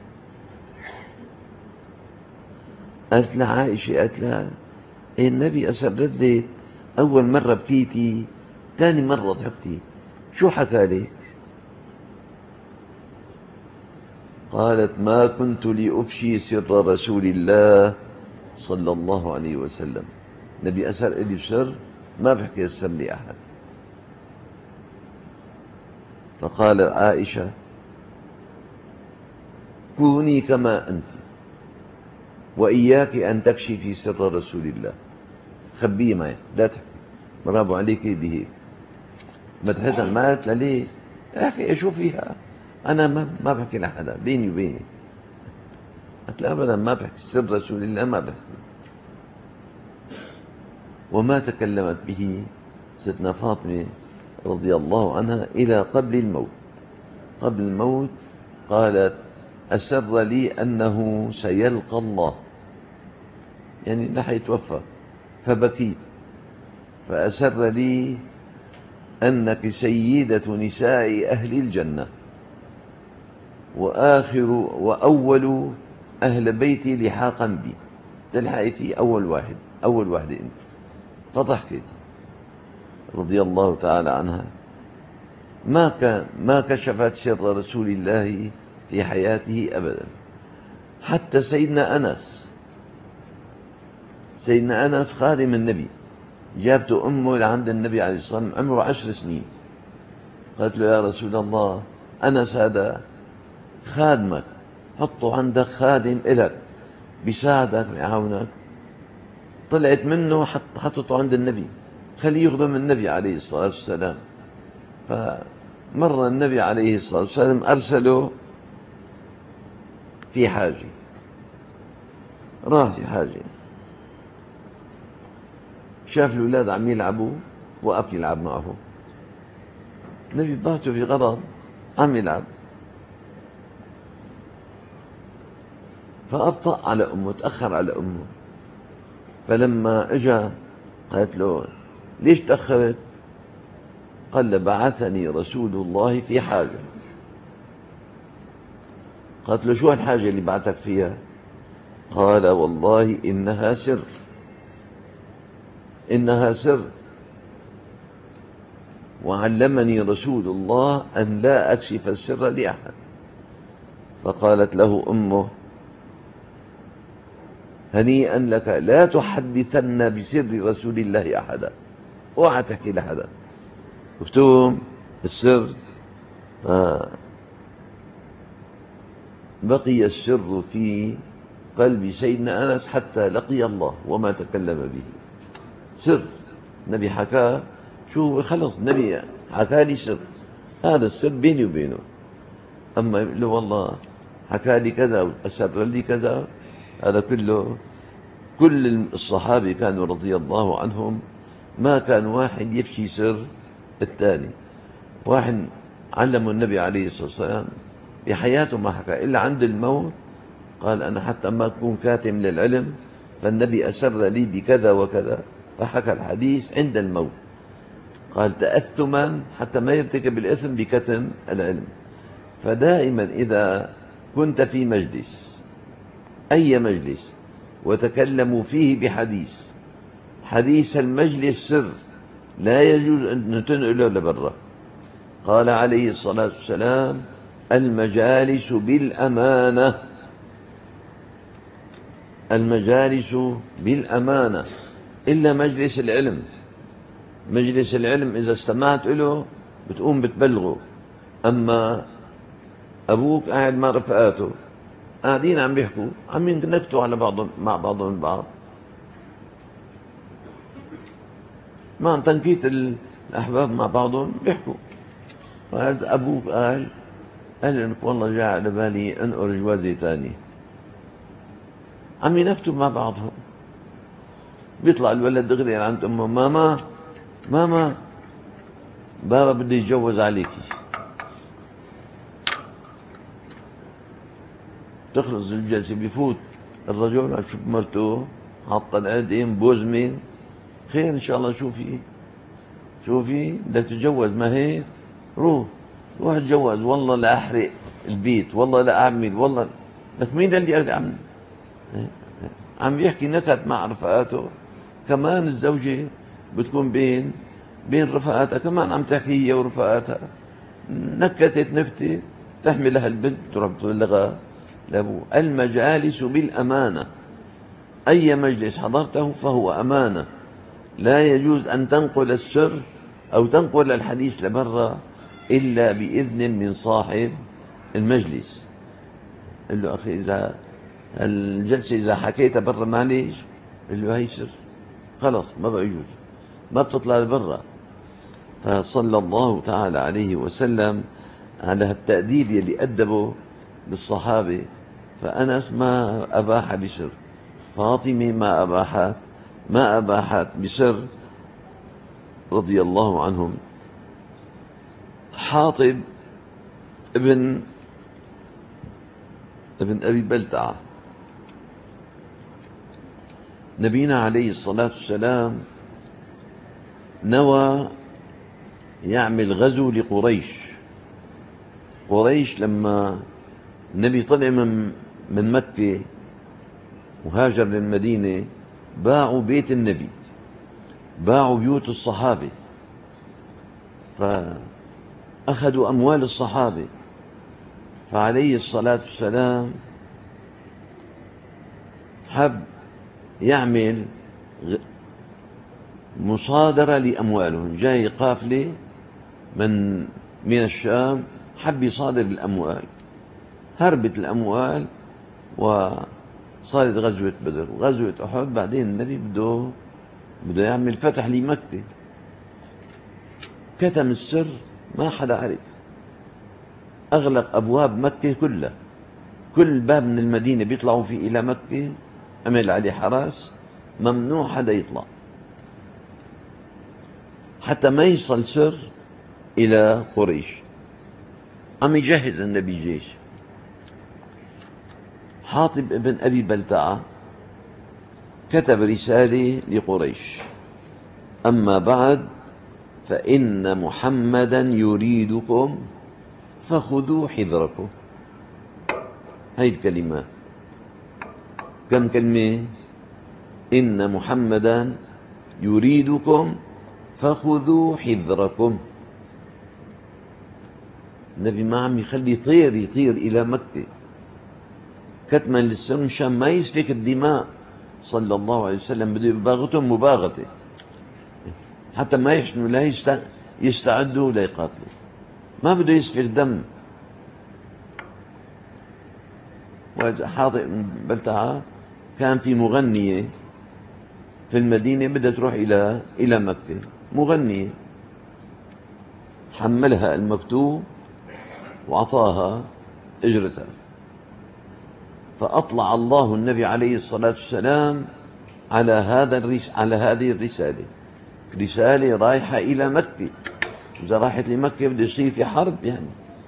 قالت لها عائشة، قالت لها إيه النبي أسرت لك، أول مرة بكيتي ثاني مرة ضحكتي، شو حكى لك؟ قالت ما كنت لأفشي سر رسول الله صلى الله عليه وسلم. نبي أسر إلي بسر ما بحكي السر لأحد. فقال عائشة كوني كما أنت، وإياك أن تكشفي سر رسول الله، خبيه معي لا تحكي، برافو عليك بهيك. مدحتها ما قالت لها ليه؟ احكي شو فيها، أنا ما بحكي لحدا بيني وبينك. قالت لا أبدا ما بحكي سر رسول الله، ما بحكي. وما تكلمت به ستنا فاطمة رضي الله عنها إلى قبل الموت. قبل الموت قالت أسر لي أنه سيلقى الله، يعني لا حيتوفى، فبكيت، فأسر لي أنك سيدة نساء أهل الجنة وآخر وأول أهل بيتي لحاقا بي، تلحقتي أول واحدة أنت. فضحكت رضي الله تعالى عنها. ما كشفت سر رسول الله في حياته أبدا. حتى سيدنا أنس خادم النبي، جابته أمه لعند النبي عليه الصلاة والسلام عمره 10 سنين، قالت له يا رسول الله أنس هذا خادمك، حطه عندك خادم إلك بيساعدك بيعاونك. طلعت منه حطته عند النبي، خليه يخدم النبي عليه الصلاة والسلام. فمر النبي عليه الصلاة والسلام أرسله في حاجة، راح في حاجة، شاف الأولاد عم يلعبوا وقف يلعب معهم، النبي بعته في غرض، عم يلعب، فأبطأ على أمه، تأخر على أمه. فلما إجا قالت له ليش تأخرت؟ قال بعثني رسول الله في حاجة. قالت له شو الحاجة اللي بعثك فيها؟ قال والله إنها سر، إنها سر، وعلمني رسول الله أن لا أكشف السر لأحد. فقالت له أمه هنيئا لك، لا تحدثن بسر رسول الله أحدا، اوعى تحكي لحدا، اكتم السر. بقي السر في قلب سيدنا أنس حتى لقي الله وما تكلم به. سر النبي حكاه، شو خلص النبي حكى لي سر، هذا السر بيني وبينه. أما لو والله حكى لي كذا وأسر لي كذا، هذا كله. كل الصحابة كانوا رضي الله عنهم ما كان واحد يفشي سر الثاني. واحد علمه النبي عليه الصلاة والسلام بحياته ما حكى إلا عند الموت، قال أنا حتى ما أكون كاتم للعلم، فالنبي أسر لي بكذا وكذا، فحكى الحديث عند الموت. قال تأثما حتى ما يرتكب الإثم بكتم العلم. فدائما إذا كنت في مجلس، أي مجلس، وتكلموا فيه بحديث، حديث المجلس سر، لا يجوز أن تنقله لبرا. قال عليه الصلاة والسلام المجالس بالأمانة، المجالس بالأمانة إلا مجلس العلم. مجلس العلم إذا استمعت له بتقوم بتبلغه. أما أبوك قاعد مع رفقاته قاعدين عم بيحكوا، عم ينكتوا على بعضهم مع بعضهم البعض، مع تنكيت الأحباب مع بعضهم بيحكوا. فهذا أبوك قال لك والله جاء على بالي أنقر جوازي تاني، عم ينكتوا مع بعضهم. بيطلع الولد دغري عند أمه ماما ماما بابا بده يتجوز عليكي. تخلص الجلسة بيفوت الرجل يشوف مرته حاطة العيدين بوزمين، خير إن شاء الله، شوفي بدك تتجوز ما هيك، روح اتجوز، والله لا أحرق البيت، والله لا أعمل، والله لك مين اللي عم يحكي نكت مع رفقاته. كمان الزوجة بتكون بين رفقاتها، كمان عم تحكي هي ورفقاتها، نكتت نكتة تحملها البنت تروح تبلغها لأبوه. المجالس بالأمانة، أي مجلس حضرته فهو أمانة، لا يجوز أن تنقل السر أو تنقل الحديث لبرا إلا بإذن من صاحب المجلس. قال له أخي إذا الجلسة إذا حكيتها برا معليش، قال له هي سر، خلص ما بقى يجوز، ما بتطلع لبرا. فصلى الله تعالى عليه وسلم على التأديب يلي أدبه للصحابة. فأنس ما أباح بسر، فاطمة ما أباحت بسر رضي الله عنهم. حاطب ابن أبي بلتعة، نبينا عليه الصلاة والسلام نوى يعمل غزو لقريش. قريش لما النبي طلع من مكة وهاجر للمدينة باعوا بيت النبي، باعوا بيوت الصحابة، فأخذوا أموال الصحابة. فعليه الصلاة والسلام حب يعمل مصادرة لأموالهم. جاي قافلة من الشام، حب يصادر الأموال، هربت الأموال وصارت غزوة بدر وغزوة أحد. بعدين النبي بده يعمل فتح لمكة، كتم السر ما حدا عرف، أغلق أبواب مكة كلها، كل باب من المدينة بيطلعوا فيه إلى مكة عمل عليه حراس، ممنوع حدا يطلع حتى ما يصل سر إلى قريش. عم يجهز النبي جيش. حاطب ابن أبي بلتعة كتب رسالة لقريش: أما بعد فإن محمدا يريدكم فخذوا حذركم. هاي الكلمات كم كلمة؟ إن محمدا يريدكم فخذوا حذركم. النبي ما عم يخلي يطير إلى مكة كتما للسر مشان ما يسفك الدماء صلى الله عليه وسلم. بده يباغتهم مباغتة حتى ما يحسنوا لا يستعدوا ليقاتلوا، ما بده يسفك دم. حاطب بن بلتعة كان في مغنية في المدينة بدها تروح إلى مكة، مغنية، حملها المكتوب وأعطاها أجرتها. فأطلع الله النبي عليه الصلاة والسلام على هذه الرسالة، رسالة رايحة إلى مكة. إذا راحت لمكة بده يصير في حرب يعني.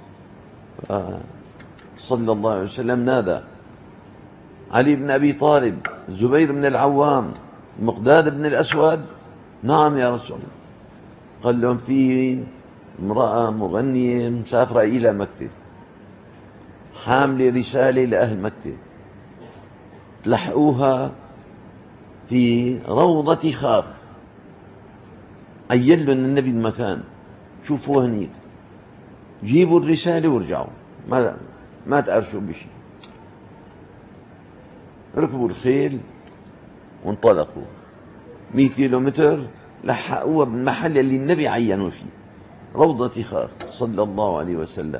صلى الله عليه وسلم نادى علي بن أبي طالب، زبير بن العوام، مقداد بن الأسود: نعم يا رسول الله. قال لهم: في امرأة مغنية مسافرة إلى مكة، حاملة رسالة لأهل مكة، تلحقوها في روضة خاخ. عين لهم النبي المكان، شوفوا هنيك، جيبوا الرسالة وارجعوا، ما تقرشوا بشيء. ركبوا الخيل وانطلقوا 100 كيلومتر، لحقوها بالمحل اللي النبي عينوا فيه، روضة خاخ صلى الله عليه وسلم.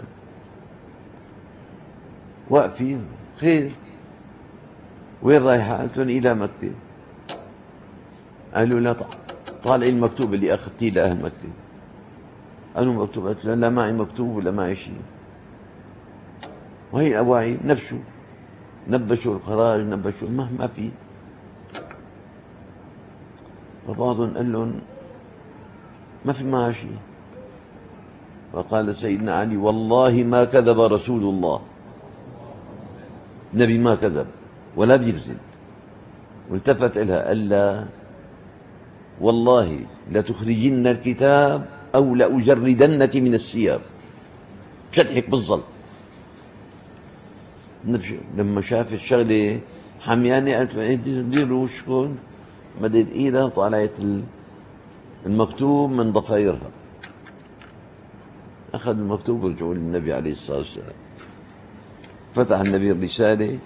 واقفين، خير، وين رايحة؟ قالت لهم: إلى مكة. قالوا: لا، طالع المكتوب اللي أخذتيه لأهل مكة. قالوا: مكتوب؟ قالت لهم: لا معي مكتوب ولا معي شيء. وهي الأواعي نبشوا الخراج، نبشوا ما في. فبعضهم قال لهم: ما في معها شيء. فقال سيدنا علي: والله ما كذب رسول الله، النبي ما كذب ولا بيكذب. والتفت إلها قال: لا والله لتخرجن الكتاب أو لأجردنك من الثياب، شدحك بالظل. لما شاف الشغلة حميانة قالت له: ديروا وشكم. مدت ايدها، طلعت المكتوب من ضفايرها، أخذ المكتوب ورجعوا للنبي عليه الصلاة والسلام. فتح النبي الرسالة: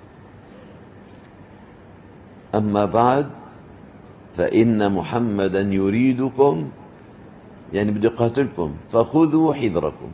أما بعد فإن محمدا يريدكم، يعني بده يقاتلكم، فخذوا حذركم.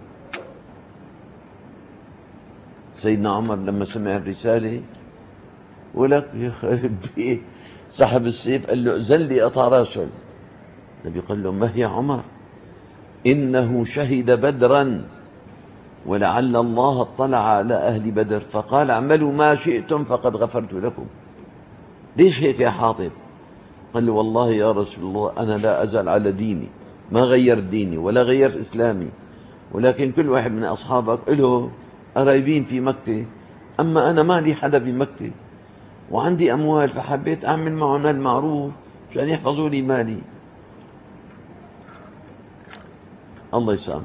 سيدنا عمر لما سمع الرسالة ولك يخرب بيه، سحب السيف، قال له: أذن لي أقطع راسه. النبي قال له: ما هي عمر؟ إنه شهد بدرا ولعل الله اطلع على أهل بدر فقال: اعملوا ما شئتم فقد غفرت لكم. ليش هيك يا حاطب؟ قال له: والله يا رسول الله أنا لا أزال على ديني، ما غيرت ديني ولا غيرت إسلامي، ولكن كل واحد من أصحابك له قرايبين في مكة، أما أنا ما لي حدا بمكة وعندي أموال، فحبيت أعمل معهم المعروف عشان يحفظوا لي مالي. الله يسامحك.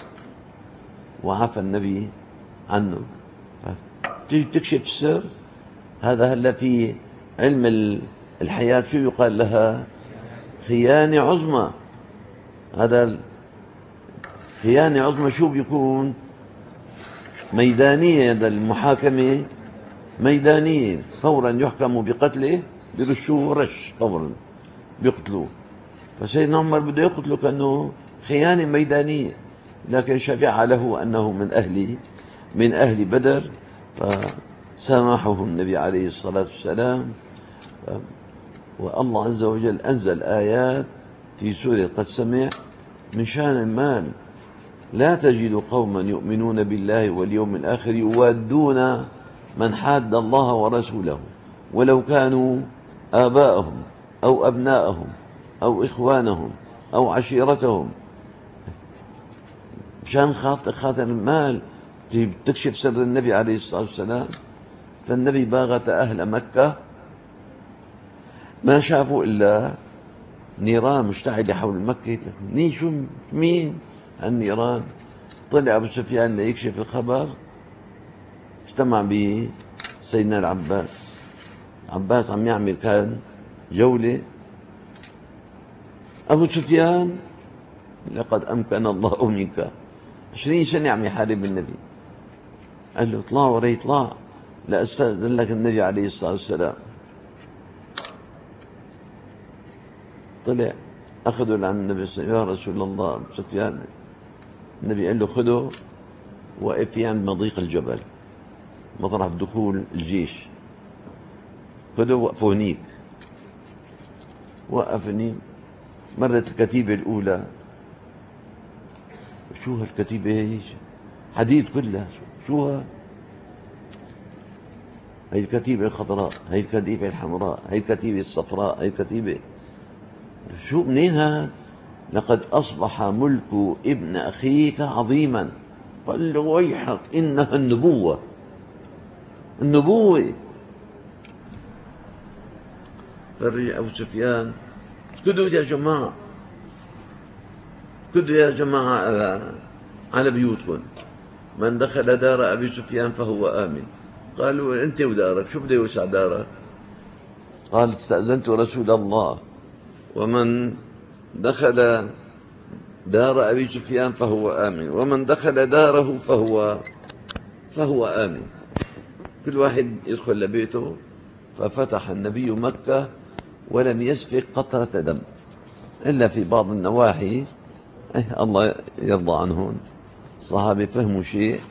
وعفى النبي عنه. تيجي تكشف السر. هذا هلا في علم الحياة شو يقال لها؟ خيانة عظمى. هذا خيانة عظمى شو بيكون؟ ميدانية. هذا المحاكمة ميدانية، فورا يحكم بقتله، برشوه رش فورا بيقتلوه. فسيدنا عمر بده يقتله كأنه خيانة ميدانية، لكن شفع له أنه من أهل بدر، فسامحه النبي عليه الصلاة والسلام. والله عز وجل أنزل آيات في سورة قد سمع من شان المال: لا تجد قوما يؤمنون بالله واليوم الآخر يوادون من حاد الله ورسوله ولو كانوا آباءهم أو أبناءهم أو إخوانهم أو عشيرتهم. مشان خاطر المال تكشف سر النبي عليه الصلاة والسلام. فالنبي باغت أهل مكة، ما شافوا إلا نيران مشتعلة حول مكة. شو مين هالنيران؟ طلع أبو سفيان ليكشف الخبر، اجتمع بسيدنا العباس. عباس عم يعمل كان جولة. أبو سفيان لقد أمكن الله منك، 20 سنة عم يحارب النبي. قال له اطلع وري اطلع لأستأذن لك النبي عليه الصلاة والسلام. طلع أخذوا لعن النبي يا رسول الله. أبو سفيان النبي قال له خذه، وقف في عند مضيق الجبل مطرح دخول الجيش، خذه وقفه هنيك. وقفني، مرت الكتيبة الأولى. شو هالكتيبة هي؟ حديد كلها. شو هي الكتيبة الخضراء، هي الكتيبة الحمراء، هي الكتيبة الصفراء، هي الكتيبة. شو منين هاد؟ لقد أصبح ملك ابن أخيك عظيما. قال له ويحك إنها النبوة، النبوة. فرجع أبو سفيان اسكتوا يا جماعة، اسكتوا يا جماعة على بيوتكم. من دخل دار أبي سفيان فهو آمن. قالوا أنت ودارك، شو بده يوسع دارك؟ قال استأذنت رسول الله، ومن دخل دار أبي سفيان فهو آمن، ومن دخل داره فهو آمن. كل واحد يدخل لبيته. ففتح النبي مكة ولم يسفك قطرة دم إلا في بعض النواحي. الله يرضى عنهم، الصحابة فهموا شيء.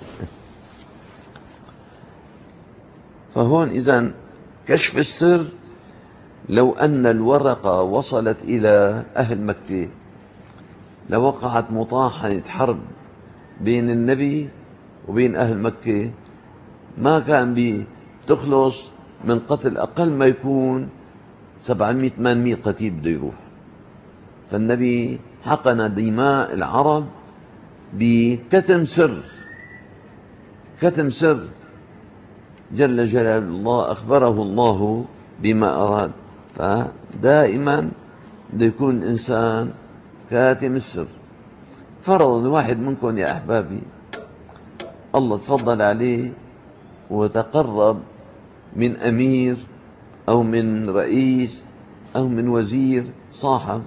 فهون إذن كشف السر، لو أن الورقة وصلت إلى أهل مكة لوقعت مطاحنة حرب بين النبي وبين أهل مكة، ما كان بتخلص من قتل أقل ما يكون 700-800 قتيل بده يروح. فالنبي حقن دماء العرب بكتم سر، كتم سر جل جلال الله، أخبره الله بما أراد. فدائما بده يكون الإنسان كاتم السر. فرضا واحد منكم يا أحبابي الله تفضل عليه وتقرب من أمير أو من رئيس أو من وزير، صاحب،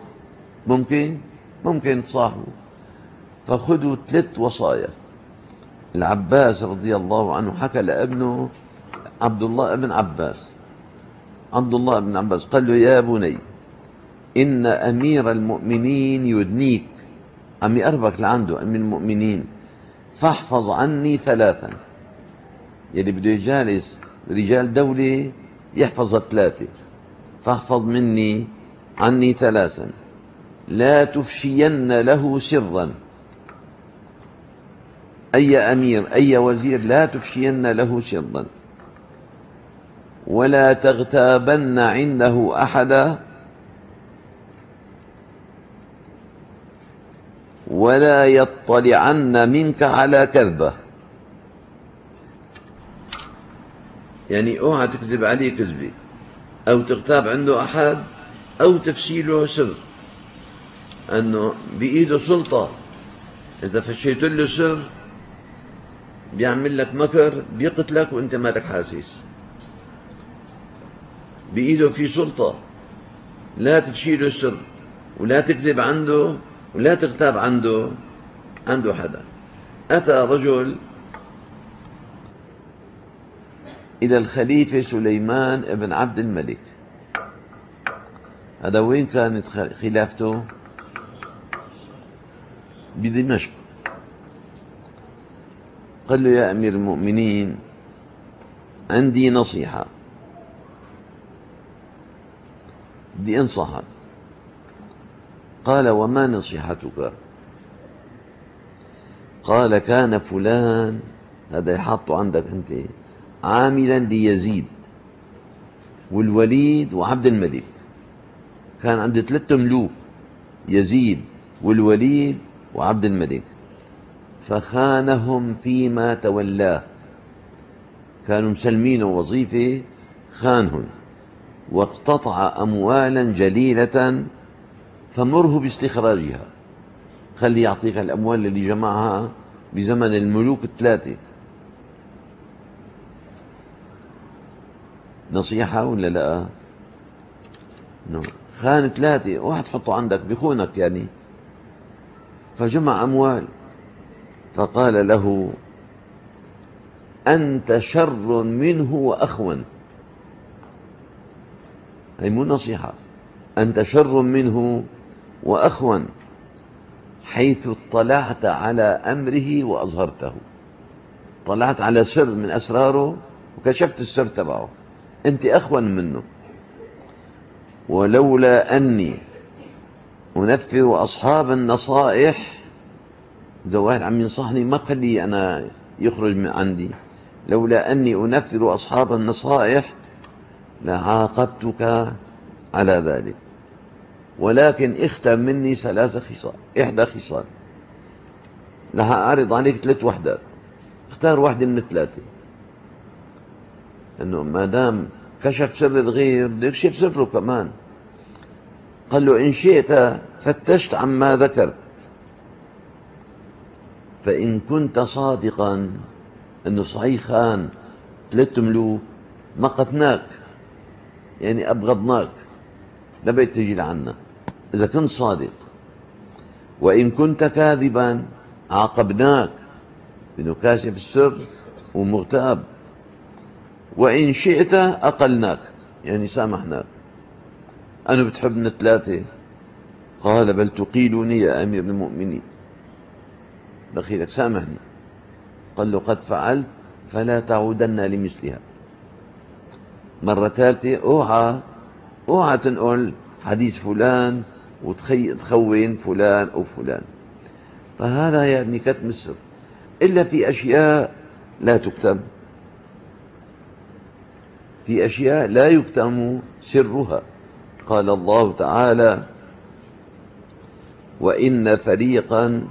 ممكن تصاحبه. فخذوا 3 وصايا. العباس رضي الله عنه حكى لابنه عبد الله بن عباس، قال له يا بني إن أمير المؤمنين يدنيك، عم يقربك لعنده أمير المؤمنين، فاحفظ عني 3. يلي بده يجالس رجال دولة يحفظ 3. فاحفظ عني 3. لا تفشين له سرا، أي أمير أي وزير لا تفشين له سرا، ولا تغتابن عنده أحدا، ولا يطلعن منك على كذبة. يعني اوعى تكذب عليه كذبة، أو تغتاب عنده أحد، أو تفشيله سر، أنه بإيده سلطة. إذا فشيت له سر بيعمل لك مكر، بيقتلك وأنت مالك حاسس. بإيده في سلطة، لا تفشيله السر، ولا تكذب عنده، ولا تغتاب عنده حدا. أتى رجل إلى الخليفة سليمان بن عبد الملك. هذا وين كانت خلافته؟ بدمشق. قال له يا أمير المؤمنين عندي نصيحة بدي أنصحك. قال وما نصيحتك؟ قال كان فلان، هذا يحطه عندك أنت، عاملا ليزيد والوليد وعبد الملك. كان عندي 3 ملوك، يزيد والوليد وعبد الملك. فخانهم فيما تولاه، كانوا مسلمين وظيفة، خانهم واقتطع أموالا جليلة فمره باستخراجها، خلي يعطيك الأموال اللي جمعها بزمن الملوك الثلاثة. نصيحة ولا لا؟ خان ثلاثة، واحد تحطه عندك بخونك يعني. فجمع أموال، فقال له: أنت شر منه وأخون. هي مو نصيحة، أنت شر منه وأخون، حيث اطلعت على أمره وأظهرته. طلعت على سر من أسراره وكشفت السر تبعه، أنت أخون منه. ولولا أني أنفر أصحاب النصائح، إذا واحد عم ينصحني ما خليه أنا يخرج من عندي، لولا أني أنفر أصحاب النصائح لعاقبتك على ذلك، ولكن اختر مني 3 خصال، إحدى خصال. رح أعرض عليك 3 وحدات، اختار واحدة من ال3، إنه ما دام كشف سر الغير بده يكشف سره كمان. قال له: إن شئت فتشت عما ذكرت، فإن كنت صادقا إنه صحيح خان 3 ملوك، مقتناك يعني أبغضناك، لبيت تجي لعنا إذا كنت صادق. وإن كنت كاذبا عاقبناك بأنه كاشف السر ومغتاب. وإن شئت أقلناك يعني سامحناك. أنا بتحبني 3؟ قال: بل تقيلني يا أمير المؤمنين، بخيلك سامحني. قال له: قد فعلت فلا تعودن لمثلها. مرة 3: اوعى تنقل حديث فلان وتخون فلان أو فلان. فهذا يعني كتم السر، إلا في أشياء لا تكتم، في أشياء لا يكتم سرها. قال الله تعالى: وإن فريقا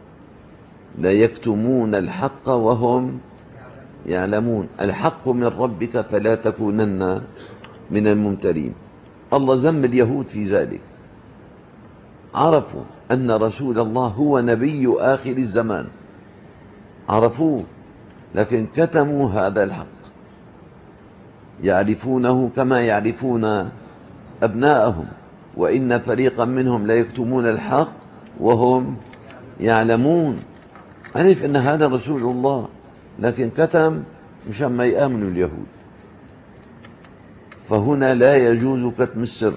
ليكتمون الحق وهم يعلمون. الحق من ربك فلا تكونن من الممترين. الله ذم اليهود في ذلك، عرفوا أن رسول الله هو نبي آخر الزمان، عرفوه لكن كتموا هذا الحق، يعرفونه كما يعرفون أبناءهم. وإن فريقا منهم ليكتمون الحق وهم يعلمون. عرف أن هذا رسول الله لكن كتم مشان ما يآمنوا اليهود. فهنا لا يجوز كتم السر.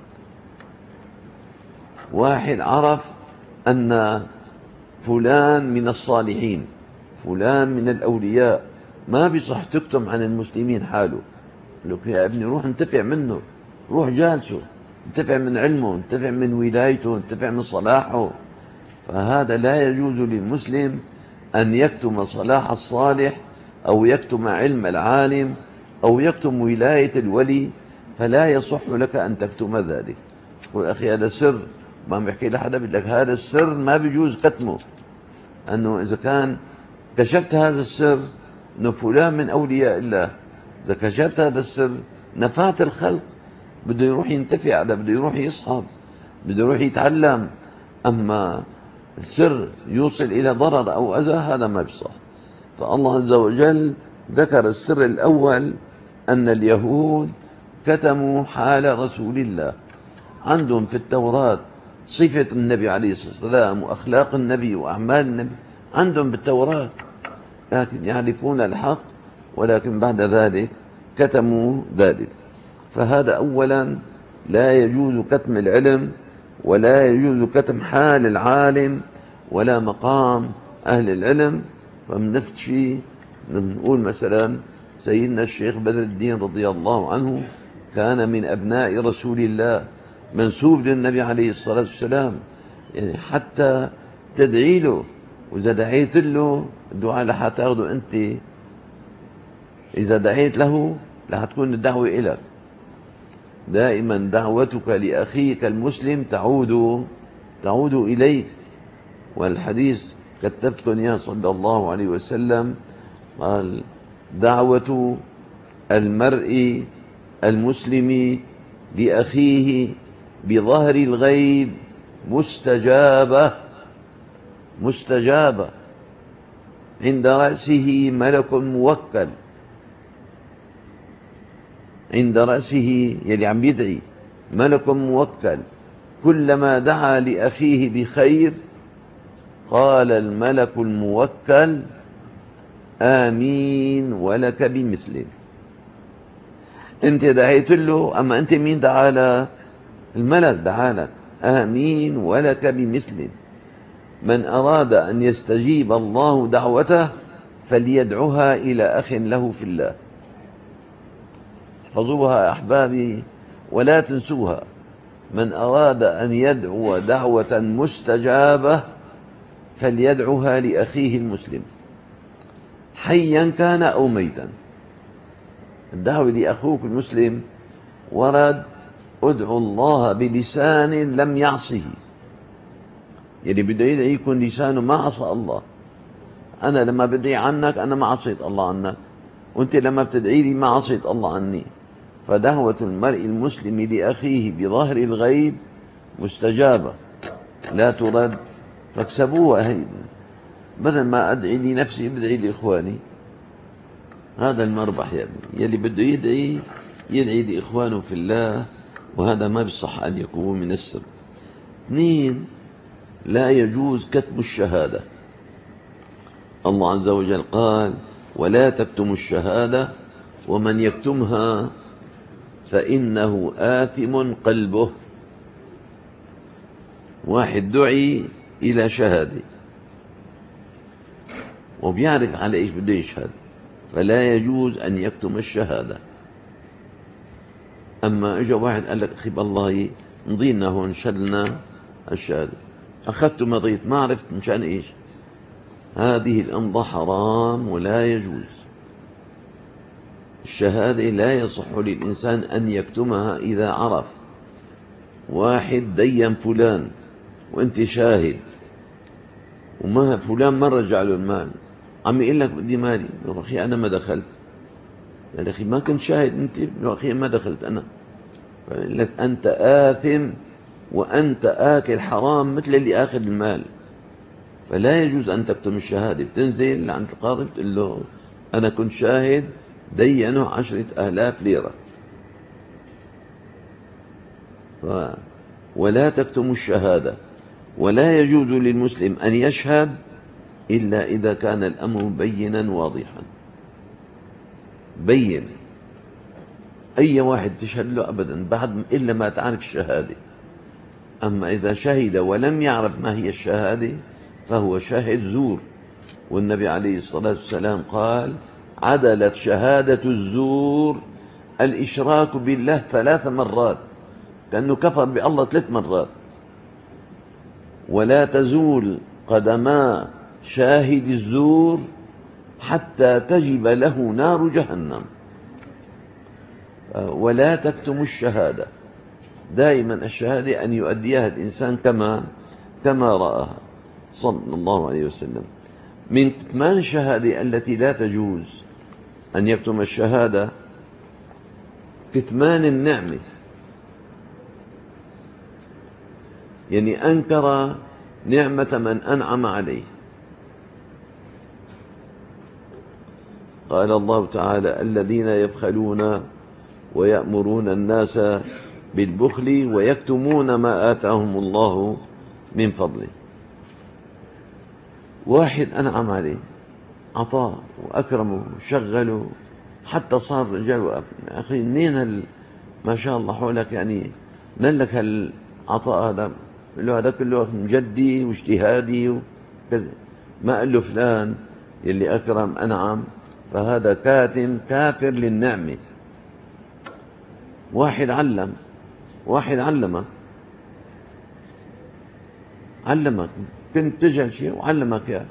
واحد عرف أن فلان من الصالحين، فلان من الأولياء، ما بيصح تكتم عن المسلمين حاله. لك يا ابني روح انتفع منه، روح جالسه، انتفع من علمه، انتفع من ولايته، انتفع من صلاحه. فهذا لا يجوز للمسلم أن يكتم صلاح الصالح أو يكتم علم العالم أو يكتم ولاية الولي، فلا يصح لك أن تكتم ذلك. تقول: أخي هذا سر، ما بحكي لحدا، بقول لك هذا السر ما بيجوز كتمه، أنه إذا كان كشفت هذا السر أنه فلان من أولياء الله، إذا كشفت هذا السر نفعت الخلق، بده يروح ينتفع، بده يروح يصحب، بده يروح يتعلم. أما السر يوصل إلى ضرر أو أذى هذا ما بيصح. فالله عز وجل ذكر السر الأول أن اليهود كتموا حال رسول الله. عندهم في التوراة صفة النبي عليه الصلاة والسلام وأخلاق النبي وأعمال النبي، عندهم بالتوراة، لكن يعرفون الحق ولكن بعد ذلك كتموا ذلك. فهذا أولا لا يجوز كتم العلم، ولا يجوز كتم حال العالم ولا مقام أهل العلم. فمن نفس الشيء نقول مثلا سيدنا الشيخ بدر الدين رضي الله عنه كان من أبناء رسول الله، منسوب للنبي عليه الصلاة والسلام، يعني حتى تدعي له، وإذا دعيت له الدعاء رح تاخده أنت، إذا دعيت له رح تكون الدعوة إليك. دائما دعوتك لأخيك المسلم تعود إليك. والحديث كتبتكم إياه صلى الله عليه وسلم. قال: دعوة المرء المسلم لأخيه بظهر الغيب مستجابة، مستجابة، عند رأسه ملك موكل، عند رأسه يلي عم يدعي ملك موكل، كلما دعا لأخيه بخير قال الملك الموكل: آمين ولك بمثله. أنت دعيت له، أما أنت مين دعا لك؟ الملك دعا لك: آمين ولك بمثله. من أراد أن يستجيب الله دعوته فليدعها إلى أخ له في الله. احفظوها يا أحبابي ولا تنسوها. من أراد أن يدعو دعوة مستجابة فليدعها لأخيه المسلم، حيا كان أو ميتا. الدعوة لأخوك المسلم ورد: ادعو الله بلسان لم يعصه. يلي بده يدعي يكون لسانه ما عصى الله. أنا لما بدعي عنك أنا ما عصيت الله عنك، وأنت لما بتدعي لي ما عصيت الله عني. فدعوة المرء المسلم لأخيه بظهر الغيب مستجابة لا ترد. فاكسبوها هي، بدل ما أدعي لنفسي بدعي لإخواني. هذا المربح يا ابني. يلي بده يدعي يدعي لإخوانه في الله، وهذا ما بصح أن يكون من السر. 2: لا يجوز كتم الشهادة. الله عز وجل قال: ولا تكتموا الشهادة ومن يكتمها فإنه آثم قلبه. واحد دعي إلى شهادة وبيعرف على إيش بده يشهد، فلا يجوز أن يكتم الشهادة. أما إجا واحد قال لك: أخي بالله نضينا هون شلنا الشهادة، أخذت مضيت ما عرفت مشان إيش. هذه الأمضة حرام ولا يجوز. الشهادة لا يصح للإنسان أن يكتمها إذا عرف. واحد دين فلان وأنت شاهد، وما فلان ما رجع له المال، عم يقول لك بدي مالي. يا أخي أنا ما دخلت. يا أخي ما كنت شاهد أنت. يا أخي ما دخلت أنا. فيقول لك أنت آثم وأنت آكل حرام مثل اللي آخذ المال. فلا يجوز أن تكتم الشهادة. بتنزل عند القاضي بتقول له: أنا كنت شاهد دينه 10,000 ليرة. ولا تكتم الشهادة. ولا يجوز للمسلم أن يشهد إلا إذا كان الأمر بينا واضحا. بين. أي واحد تشهد له أبدا بعد إلا ما تعرف الشهادة. أما إذا شهد ولم يعرف ما هي الشهادة فهو شاهد زور. والنبي عليه الصلاة والسلام قال: عدلت شهادة الزور الإشراك بالله 3 مرات، كأنه كفر بالله 3 مرات. ولا تزول قدما شاهد الزور حتى تجب له نار جهنم. ولا تكتم الشهادة. دائما الشهادة أن يؤديها الإنسان كما رآها صلى الله عليه وسلم. من كتمان الشهادة التي لا تجوز أن يكتم الشهادة كتمان النعمة. يعني أنكر نعمة من أنعم عليه. قال الله تعالى: الذين يبخلون ويأمرون الناس بالبخل ويكتمون ما آتاهم الله من فضله. واحد أنعم عليه، أعطاه وأكرمه وشغله حتى صار رجال وأب. يا أخي منين ما شاء الله حولك، يعني من لك هالعطاء هذا؟ له هذا كله من جدي واجتهادي وكذا. ما قال له فلان يلي أكرم أنعم، فهذا كاتم كافر للنعمة. واحد علمك كنت تجهل شيء وعلمك اياه،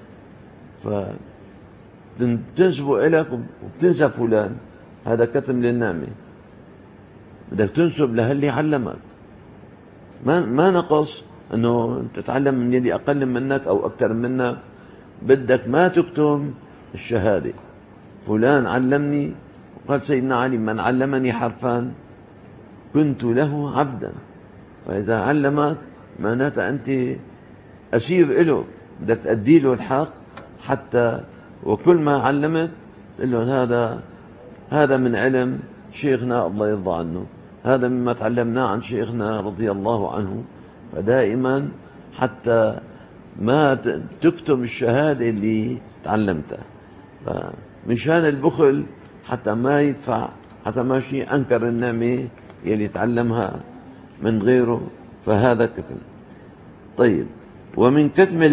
فتنسبه إليك وبتنسى فلان، هذا كتم للنعمة. بدك تنسب لهاللي علمك. ما نقص انه تتعلم من يلي اقل منك او اكثر منك بدك ما تكتم الشهادة. فلان علمني، وقال سيدنا علي: من علمني حرفا كنت له عبدا. فإذا علمك معناتها أنت أسير له، بدك تأدي له الحق، حتى وكل ما علمت تقول له هذا من علم شيخنا الله يرضى عنه، هذا مما تعلمناه عن شيخنا رضي الله عنه. فدائما حتى ما تكتم الشهادة اللي تعلمتها. فمشان البخل حتى ما يدفع، حتى ما شيء أنكر النعمة يلي تعلمها من غيره، فهذا كتم. طيب، ومن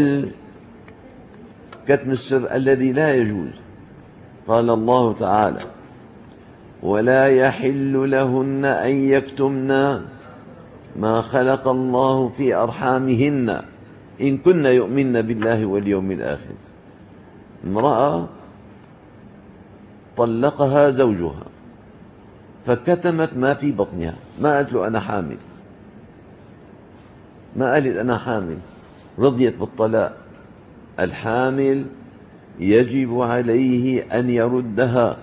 كتم السر الذي لا يجوز، قال الله تعالى: ولا يحل لهن أن يكتمن ما خلق الله في أرحامهن إن كن يؤمن بالله واليوم الآخر. امرأة طلقها زوجها فكتمت ما في بطنها، ما قالت له أنا حامل، ما قالت أنا حامل، رضيت بالطلاق. الحامل يجب عليه أن يردها.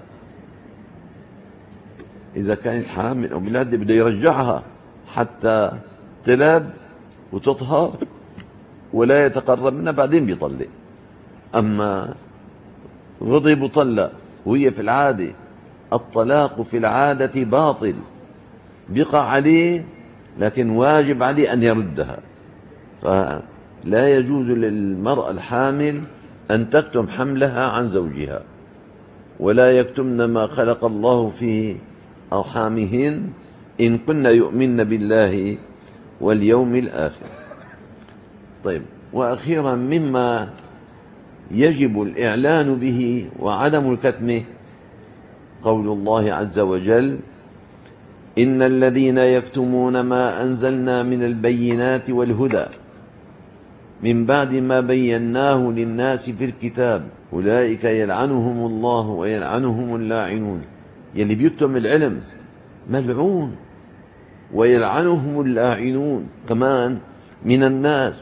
إذا كانت حامل أو بالعدة بده يرجعها حتى تلد وتطهر ولا يتقرب منها، بعدين بيطلق. أما غضب وطلق وهي في العادة، الطلاق في العادة باطل، بيقع عليه، لكن واجب عليه أن يردها. فلا يجوز للمرأة الحامل أن تكتم حملها عن زوجها. ولا يكتمن ما خلق الله في أرحامهن إن كن يؤمن بالله واليوم الآخر. طيب، وأخيرا مما يجب الإعلان به وعدم الكتمه قول الله عز وجل: إن الذين يكتمون ما أنزلنا من البينات والهدى من بعد ما بيناه للناس في الكتاب أولئك يلعنهم الله ويلعنهم اللاعنون. يلي بيكتم العلم ملعون، ويلعنهم اللاعنون كمان من الناس.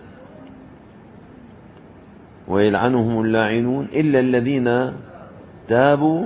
ويلعنهم اللاعنون إلا الذين تابوا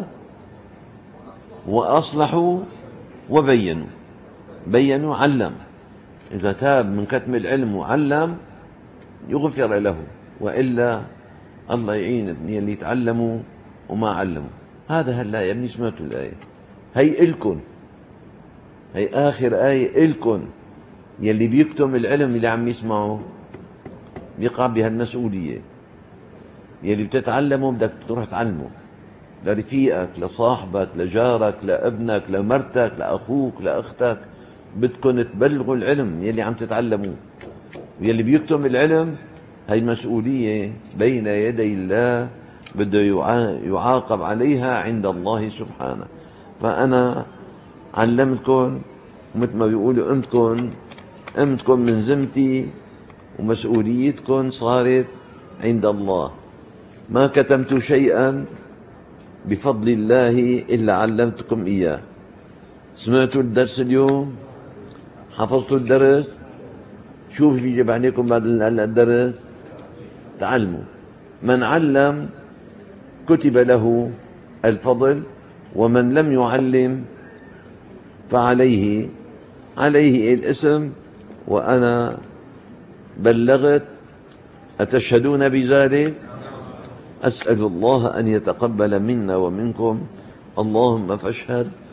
وأصلحوا وبينوا. بينوا، علم. إذا تاب من كتم العلم وعلم يغفر له، وإلا الله يعين ابني اللي يتعلموا وما علموا. هذا هلا يا ابني سمعتوا الآية هي إلكن، هي آخر آية إلكن. يلي بيكتم العلم اللي عم يسمعه بيقع بهالمسؤولية. يلي بتتعلمه بدك تروح تعلمه لرفيقك، لصاحبك، لجارك، لابنك، لمرتك، لأخوك، لأختك. بدكن تبلغوا العلم يلي عم تتعلموه. يلي بيكتم العلم هي مسؤولية بين يدي الله، بده يعاقب عليها عند الله سبحانه. فأنا علمتكم، ومثل ما بيقولوا قمتكم من ذمتي، ومسؤوليتكم صارت عند الله. ما كتمت شيئا بفضل الله إلا علمتكم إياه. سمعتوا الدرس اليوم؟ حفظتوا الدرس؟ شوفوا في جب عليكم بعد الدرس؟ تعلموا. من علم كتب له الفضل، ومن لم يعلم فعليه الإثم. وأنا بلغت. أتشهدون بذلك؟ أسأل الله أن يتقبل منا ومنكم. اللهم فاشهد.